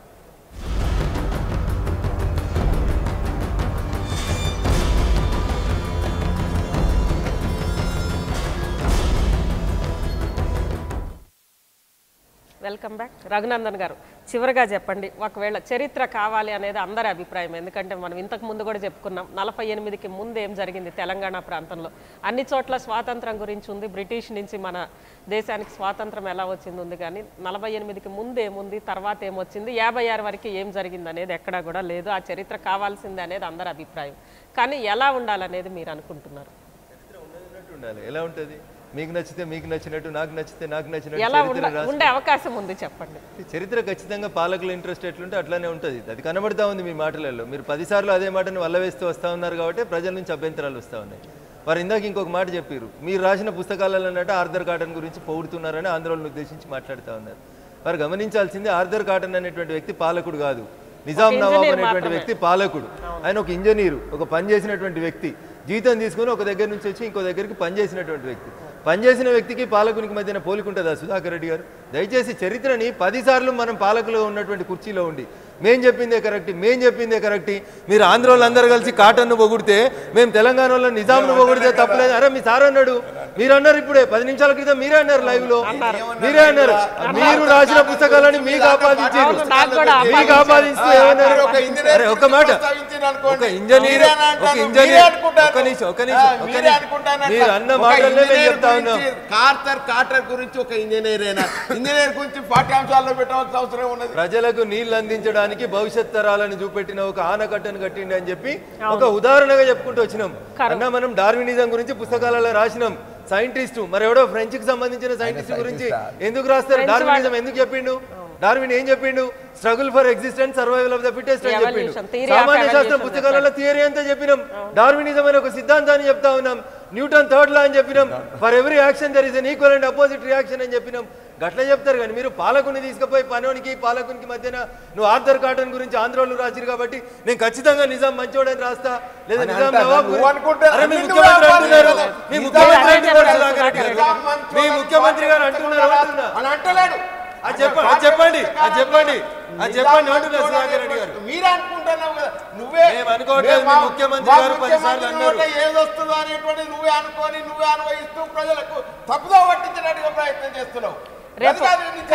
[SPEAKER 1] Welcome back. రఘునందన్ గారు, చివరిగా చెప్పండి, ఒకవేళ చరిత్ర కావాలి అనేది అందరి అభిప్రాయం. ఎందుకంటే మనం ఇంతకు ముందు కూడా చెప్పుకున్నాం, నలభై ఎనిమిదికి ముందు ఏం జరిగింది తెలంగాణ ప్రాంతంలో. అన్ని చోట్ల స్వాతంత్రం గురించి ఉంది, బ్రిటిష్ నుంచి మన దేశానికి స్వాతంత్రం ఎలా వచ్చింది ఉంది, కానీ నలభై ఎనిమిదికి ముందు ఏముంది, తర్వాత ఏమొచ్చింది, యాభై ఆరు వరకు ఏం జరిగింది అనేది ఎక్కడా కూడా లేదు. ఆ చరిత్ర కావాల్సిందే అనేది అందరి అభిప్రాయం. కానీ ఎలా ఉండాలనేది మీరు అనుకుంటున్నారు?
[SPEAKER 5] ఉండాలి. ఎలా ఉంటుంది? మీకు నచ్చితే మీకు నచ్చినట్టు, నాకు నచ్చితే నాకు నచ్చినట్టు
[SPEAKER 1] ఎలా ఉండే అవకాశం ఉంది చెప్పండి.
[SPEAKER 5] చరిత్ర ఖచ్చితంగా పాలకుల ఇంట్రెస్ట్ ఎట్లుంటే అట్లానే ఉంటుంది. అది కనబడతా ఉంది మీ మాటలలో. మీరు పదిసార్లు అదే మాటను వల్లవేస్తూ వస్తూ ఉన్నారు కాబట్టి ప్రజల నుంచి అభ్యంతరాలు వస్తూ ఉన్నాయి. వారు ఇందాక ఇంకొక మాట చెప్పారు, మీరు రాసిన పుస్తకాలలో అన్నట్టు ఆర్థర్ కాటన్ గురించి పొగుడుతున్నారని ఆంధ్రోళన ఉద్దేశించి మాట్లాడుతూ ఉన్నారు. వారు గమనించాల్సింది, ఆర్థర్ కాటన్ అనేటువంటి వ్యక్తి పాలకుడు కాదు, నిజాం నవాబ్ అనేటువంటి వ్యక్తి పాలకుడు. ఆయన ఒక ఇంజనీరు, ఒక పని చేసినటువంటి వ్యక్తి, జీతం తీసుకుని ఒక దగ్గర నుంచి వచ్చి ఇంకో దగ్గరికి పనిచేసినటువంటి వ్యక్తి. పనిచేసిన వ్యక్తికి పాలకునికి మధ్యన పోలికుంటుందా సుధాకర్ రెడ్డి గారు? దయచేసి చరిత్రని పదిసార్లు మనం పాలకులు ఉన్నటువంటి కుర్చీలో ఉండి మేం చెప్పిందే కరెక్ట్, మేం చెప్పిందే కరెక్ట్, మీరు ఆంధ్రోళ్ళు అందరూ కలిసి కాటన్ను పొగుడితే మేము తెలంగాణ వాళ్ళ నిజాంను పొగిడితే తప్పలేదు. అరే మీ సార్ అన్నాడు, మీరు అన్నారు ఇప్పుడే పది నిమిషాల క్రితం మీరే అన్నారు లైవ్ లో, మీరే అన్నారు మీరు రాసిన పుస్తకాలని మీకు ఆపాదించారు, మీకు ఆపాదిస్తూ ఏమన్నారు? అరే ఒక మాట, ఒక ఇంజనీర్ ఒక ఇంజనీర్ ఒక నిమిషం ఒక నిమిషం మీరు అన్న మాటలనే నేను చెప్తా ఉన్నాం.
[SPEAKER 6] కార్టర్ కాటర్ గురించి ఒక ఇంజనీరేనా? ఇంజనీర్ గురించి పాఠ్యాంశాల్లో పెట్టవలసిన అవసరం ఉన్నది.
[SPEAKER 5] ప్రజలకు నీళ్లు అందించడానికి భవిష్యత్ తరాలను చూపెట్టిన ఒక ఆనకట్టను కట్టిండి అని చెప్పి ఒక ఉదాహరణగా చెప్పుకుంటూ వచ్చినాం. అన్న మనం డార్వినిజం గురించి పుస్తకాలలో రాసినాం. సైంటిస్ట్ మరి ఎవడో ఫ్రెంచ్ కి సంబంధించిన సైంటిస్ట్ గురించి ఎందుకు రాస్తారు? డార్వినిజం ఎందుకు చెప్పిండు? డార్విన్ ఏం చెప్పిండు? Struggle for existence, survival of the fittest అని చెప్పిండు. సామాన్య శాస్త్రం పుస్తకాలలో థియరీ అంతా చెప్పినాం. డార్వినిజం అనే ఒక సిద్ధాంతాన్ని చెప్తా ఉన్నాం. న్యూటన్ థర్డ్ లా అని చెప్పినాం. For every action there is an equal and opposite reaction అని చెప్పినాం. గట్లా చెప్తారు కానీ మీరు పాలకుని తీసుకుపోయి పనోనికి పాలకునికి మధ్యన నువ్వు ఆర్థర్ కాటన్ గురించి ఆంధ్రోళ్ళు రాసిరు కాబట్టి నేను ఖచ్చితంగా నిజాం మంచోడని రాస్తా, లేదా నిజాం నవాబ్ మీ ముఖ్యమంత్రి అంటున్నారు, మీ ముఖ్యమంత్రి అంటున్నారు, మీ ముఖ్యమంత్రి గారు అంటున్నారు అంటున్నాడు. అది చెప్పండి అది చెప్పండి అది చెప్పండి అది చెప్పండి అంటున్నారు సుధాకర్ రెడ్డి గారు.
[SPEAKER 6] మీరు అనుకుంటున్నావు కదా, నువ్వే
[SPEAKER 5] అనుకోవట్లేదు. మీ ముఖ్యమంత్రి గారు పదిసార్లు అన్నారు
[SPEAKER 6] ఏదొస్తుందో అనేటువంటి నువ్వే అనుకొని నువ్వే అనుభవిస్తూ ప్రజలకు తప్పుదో పట్టించడానికి ప్రయత్నం చేస్తున్నావు.
[SPEAKER 1] రేపు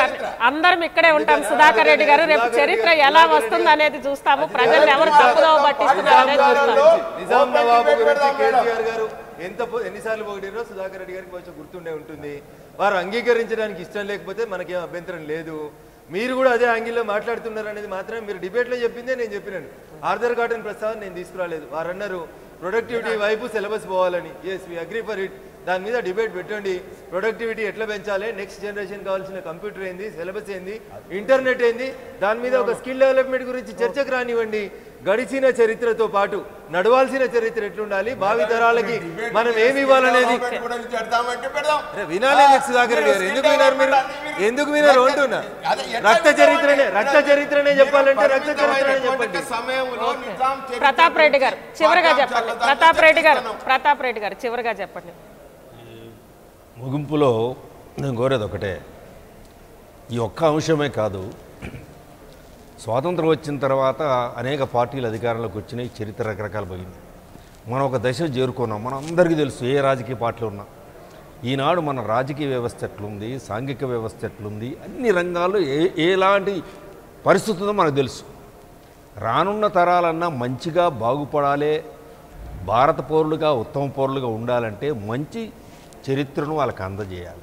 [SPEAKER 1] అందరం ఇక్కడే ఉంటాం సుధాకర్ రెడ్డి గారు. రేపు చరిత్ర ఎలా వస్తుంది అనేది చూస్తాము. ప్రజలు ఎవరు తప్పుదో పట్టిస్తున్నారు అనేది చూస్తాము.
[SPEAKER 5] నిజాం నవాబు గురించి కేసీఆర్ గారు ఎంత ఎన్నిసార్లు పొగిడిరో సుధాకర్ రెడ్డి గారికి కొంచెం గుర్తుండే ఉంటుంది. వారు అంగీకరించడానికి ఇష్టం లేకపోతే మనకేం అభ్యంతరం లేదు. మీరు కూడా అదే యాంగిల్లో మాట్లాడుతున్నారు అనేది మాత్రం మీరు డిబేట్లో చెప్పిందే నేను చెప్పినాను. ఆర్థర్ కాటన్ ప్రస్తావన నేను తీసుకురాలేదు. వారు అన్నారు ప్రొడక్టివిటీ వైపు సిలబస్ పోవాలని. Yes we agree for it. దాని మీద డిబేట్ పెట్టండి. ప్రొడక్టివిటీ ఎట్లా పెంచాలి, నెక్స్ట్ జనరేషన్ కావాల్సిన కంప్యూటర్ ఏంది, సిలబస్ ఏంది, ఇంటర్నెట్ ఏంది, దాని మీద ఒక స్కిల్ డెవలప్మెంట్ గురించి చర్చకు రానివ్వండి. గడిచిన చరిత్రతో పాటు నడవాల్సిన చరిత్ర ఎట్లుండాలి, భావి తరాలకి మనం ఏమి ఇవ్వాలనేది వినాలి. సుధాకర్ గారు ఎందుకు వినారు? మీరు ఎందుకు వినారు అంటున్నా. రక్త చరిత్రనే రక్త చరిత్రనే చెప్పాలంటే రక్త చరిత్రనే చెప్పండి.
[SPEAKER 1] ప్రతాప్ రెడ్డి గారు చివరిగా చెప్పండి. ప్రతాప్ రెడ్డి గారు ప్రతాప్ రెడ్డి గారు చివరిగా చెప్పండి.
[SPEAKER 3] ముగింపులో నేను కోరేది ఒకటే, ఈ ఒక్క అంశమే కాదు, స్వాతంత్రం వచ్చిన తర్వాత అనేక పార్టీలు అధికారంలోకి వచ్చినాయి, చరిత్ర రకరకాలు పోయింది. మనం ఒక దశ చేరుకున్నాం. మనం అందరికీ తెలుసు ఏ రాజకీయ పార్టీలు ఉన్నా. ఈనాడు మన రాజకీయ వ్యవస్థ ఎట్లుంది, సాంఘిక వ్యవస్థ ఎట్లుంది, అన్ని రంగాల్లో ఏ ఎలాంటి పరిస్థితి ఉందో మనకు తెలుసు. రానున్న తరాలన్నా మంచిగా బాగుపడాలి, భారత పౌరులుగా ఉత్తమ పౌరులుగా ఉండాలంటే మంచి చరిత్రను వాళ్ళకి అందజేయాలి.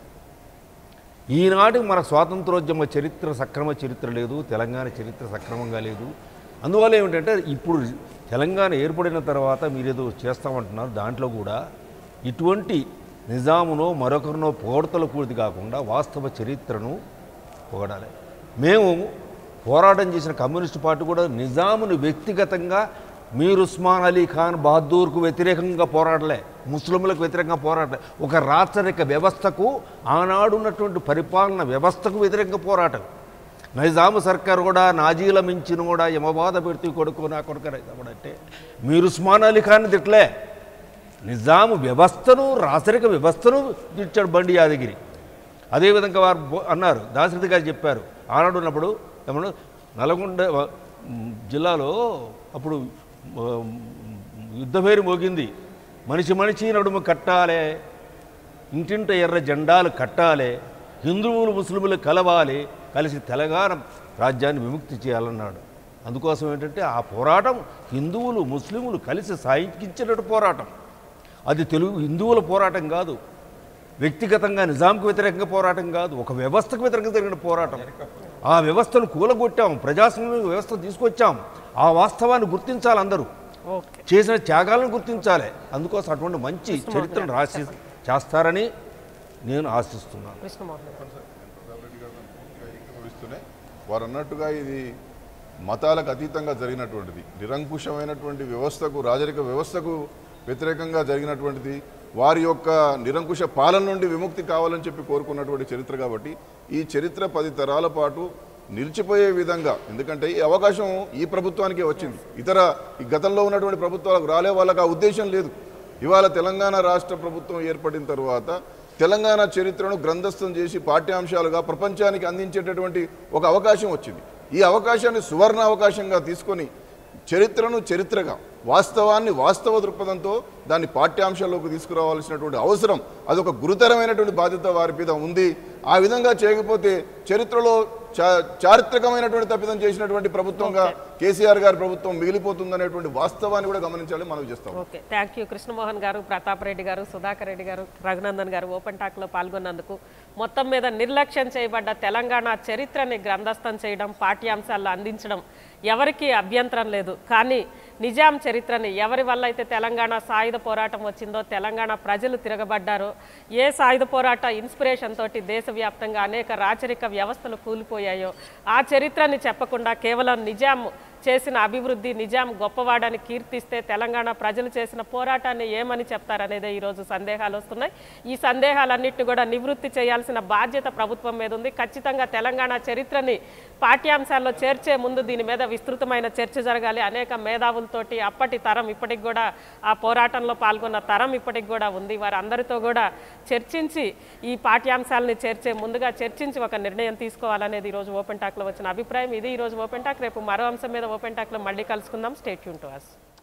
[SPEAKER 3] ఈనాడు మన స్వాతంత్రోద్యమ చరిత్ర సక్రమ చరిత్ర లేదు, తెలంగాణ చరిత్ర సక్రమంగా లేదు. అందువల్ల ఏమిటంటే ఇప్పుడు తెలంగాణ ఏర్పడిన తర్వాత మీరేదో చేస్తామంటున్నారు, దాంట్లో కూడా ఇటువంటి నిజామునో మరొకరినో పోడతల కూడిది కాకుండా వాస్తవ చరిత్రను పొగడాలి. మేము పోరాటం చేసిన కమ్యూనిస్టు పార్టీ కూడా నిజామును వ్యక్తిగతంగా మీర్ ఉస్మాన్ అలీ ఖాన్ బహదూర్కు వ్యతిరేకంగా పోరాడలే, ముస్లింలకు వ్యతిరేకంగా పోరాడలే. ఒక రాచరిక వ్యవస్థకు, ఆనాడు ఉన్నటువంటి పరిపాలన వ్యవస్థకు వ్యతిరేకంగా పోరాటం. నిజాము సర్కార్ కూడా నాజీల మించిన కూడా యమబాధ పెడుతూ కొడుకు నా కొడుకు అంటే మీర్ ఉస్మాన్ అలీ ఖాన్ తిట్లే, నిజాము వ్యవస్థను, రాచరిక వ్యవస్థను తిట్టాడు బండి యాదగిరి. అదేవిధంగా వారు అన్నారు, దాశరథి గారు చెప్పారు ఆనాడు ఉన్నప్పుడు ఏమన్నా నల్గొండ జిల్లాలో అప్పుడు యుద్ధభేరి మోగింది, మనిషి మనిషి నడుము కట్టాలే, ఇంటింట ఎర్ర జెండాలు కట్టాలి, హిందువులు ముస్లింలు కలవాలి, కలిసి తెలంగాణ రాజ్యాన్ని విముక్తి చేయాలన్నాడు. అందుకోసం ఏంటంటే ఆ పోరాటం హిందువులు ముస్లింలు కలిసి సాగించినట్టు పోరాటం. అది తెలుగు హిందువుల పోరాటం కాదు, వ్యక్తిగతంగా నిజాంకు వ్యతిరేకంగా పోరాటం కాదు, ఒక వ్యవస్థకు వ్యతిరేకంగా జరిగిన పోరాటం. ఆ వ్యవస్థను కూలగొట్టాం, ప్రజాస్వామ్య వ్యవస్థ తీసుకొచ్చాం. ఆ వాస్తవాన్ని గుర్తించాలి, అందరూ చేసిన త్యాగాలను గుర్తించాలి. అందుకోసం అటువంటి మంచి చరిత్రను రాసి చేస్తారని నేను ఆశిస్తున్నాను.
[SPEAKER 7] వారు అన్నట్టుగా ఇది మతాలకు అతీతంగా జరిగినటువంటిది, నిరంకుశమైనటువంటి వ్యవస్థకు, రాజరిక వ్యవస్థకు వ్యతిరేకంగా జరిగినటువంటిది, వారి యొక్క నిరంకుశ పాలన నుండి విముక్తి కావాలని చెప్పి కోరుకున్నటువంటి చరిత్ర. కాబట్టి ఈ చరిత్ర పది తరాల పాటు నిలిచిపోయే విధంగా, ఎందుకంటే ఈ అవకాశం ఈ ప్రభుత్వానికే వచ్చింది, ఇతర ఈ గతంలో ఉన్నటువంటి ప్రభుత్వాలకు రాలే, వాళ్ళకి ఆ ఉద్దేశం లేదు. ఇవాళ తెలంగాణ రాష్ట్ర ప్రభుత్వం ఏర్పడిన తర్వాత తెలంగాణ చరిత్రను గ్రంథస్థం చేసి పాఠ్యాంశాలుగా ప్రపంచానికి అందించేటటువంటి ఒక అవకాశం వచ్చింది. ఈ అవకాశాన్ని సువర్ణ అవకాశంగా తీసుకొని చరిత్రను చరిత్రగా, వాస్తవాన్ని వాస్తవ దృక్పథంతో దాన్ని పాఠ్యాంశాల్లోకి తీసుకురావాల్సినటువంటి అవసరం, అదొక గురుతరమైనటువంటి బాధ్యత వారి మీద ఉంది. ఆ విధంగా చేయకపోతే చరిత్రలో చా చారిత్రకమైనటువంటి తప్పిదం చేసినటువంటి ప్రభుత్వంగా కేసీఆర్ గారి ప్రభుత్వం మిగిలిపోతుందనేటువంటి వాస్తవాన్ని కూడా గమనించాలి, మనం చేస్తాం.
[SPEAKER 1] ఓకే, థ్యాంక్ యూ కృష్ణమోహన్ గారు, ప్రతాప్ రెడ్డి గారు, సుధాకర్ రెడ్డి గారు, రఘునందన్ గారు ఓపెన్ టాక్లో పాల్గొన్నందుకు. మొత్తం మీద నిర్లక్ష్యం చేయబడ్డ తెలంగాణ చరిత్రని గ్రంథస్థం చేయడం, పాఠ్యాంశాల్లో అందించడం ఎవరికి అభ్యంతరం లేదు. కానీ నిజాం చరిత్రని ఎవరి వల్ల అయితే తెలంగాణ సాయుధ పోరాటం వచ్చిందో, తెలంగాణ ప్రజలు తిరగబడ్డారో, ఏ సాయుధ పోరాట ఇన్స్పిరేషన్ తోటి దేశవ్యాప్తంగా అనేక రాచరిక వ్యవస్థలు కూలిపోయాయో, ఆ చరిత్రని చెప్పకుండా కేవలం నిజాం చేసిన అభివృద్ధి, నిజాం గొప్పవాడని కీర్తిస్తే తెలంగాణ ప్రజలు చేసిన పోరాటాన్ని ఏమని చెప్తారనేదే ఈరోజు సందేహాలు వస్తున్నాయి. ఈ సందేహాలన్నింటినీ కూడా నివృత్తి చేయాల్సిన బాధ్యత ప్రభుత్వం మీద ఉంది. ఖచ్చితంగా తెలంగాణ చరిత్రని పాఠ్యాంశాల్లో చేర్చే ముందు దీని మీద విస్తృతమైన చర్చ జరగాలి. అనేక మేధావులతోటి అప్పటి తరం, ఇప్పటికి కూడా ఆ పోరాటంలో పాల్గొన్న తరం ఇప్పటికి కూడా ఉంది. వారందరితో కూడా చర్చించి ఈ పాఠ్యాంశాలని చేర్చే ముందుగా చర్చించి ఒక నిర్ణయం తీసుకోవాలనేది ఈరోజు ఓపెన్ టాక్లో వచ్చిన అభిప్రాయం. ఇది ఈరోజు ఓపెన్ టాక్. రేపు మరో అంశం మీద ఓపెన్ టాక్లో మళ్ళీ కలుసుకుందాం. Stay tune to us.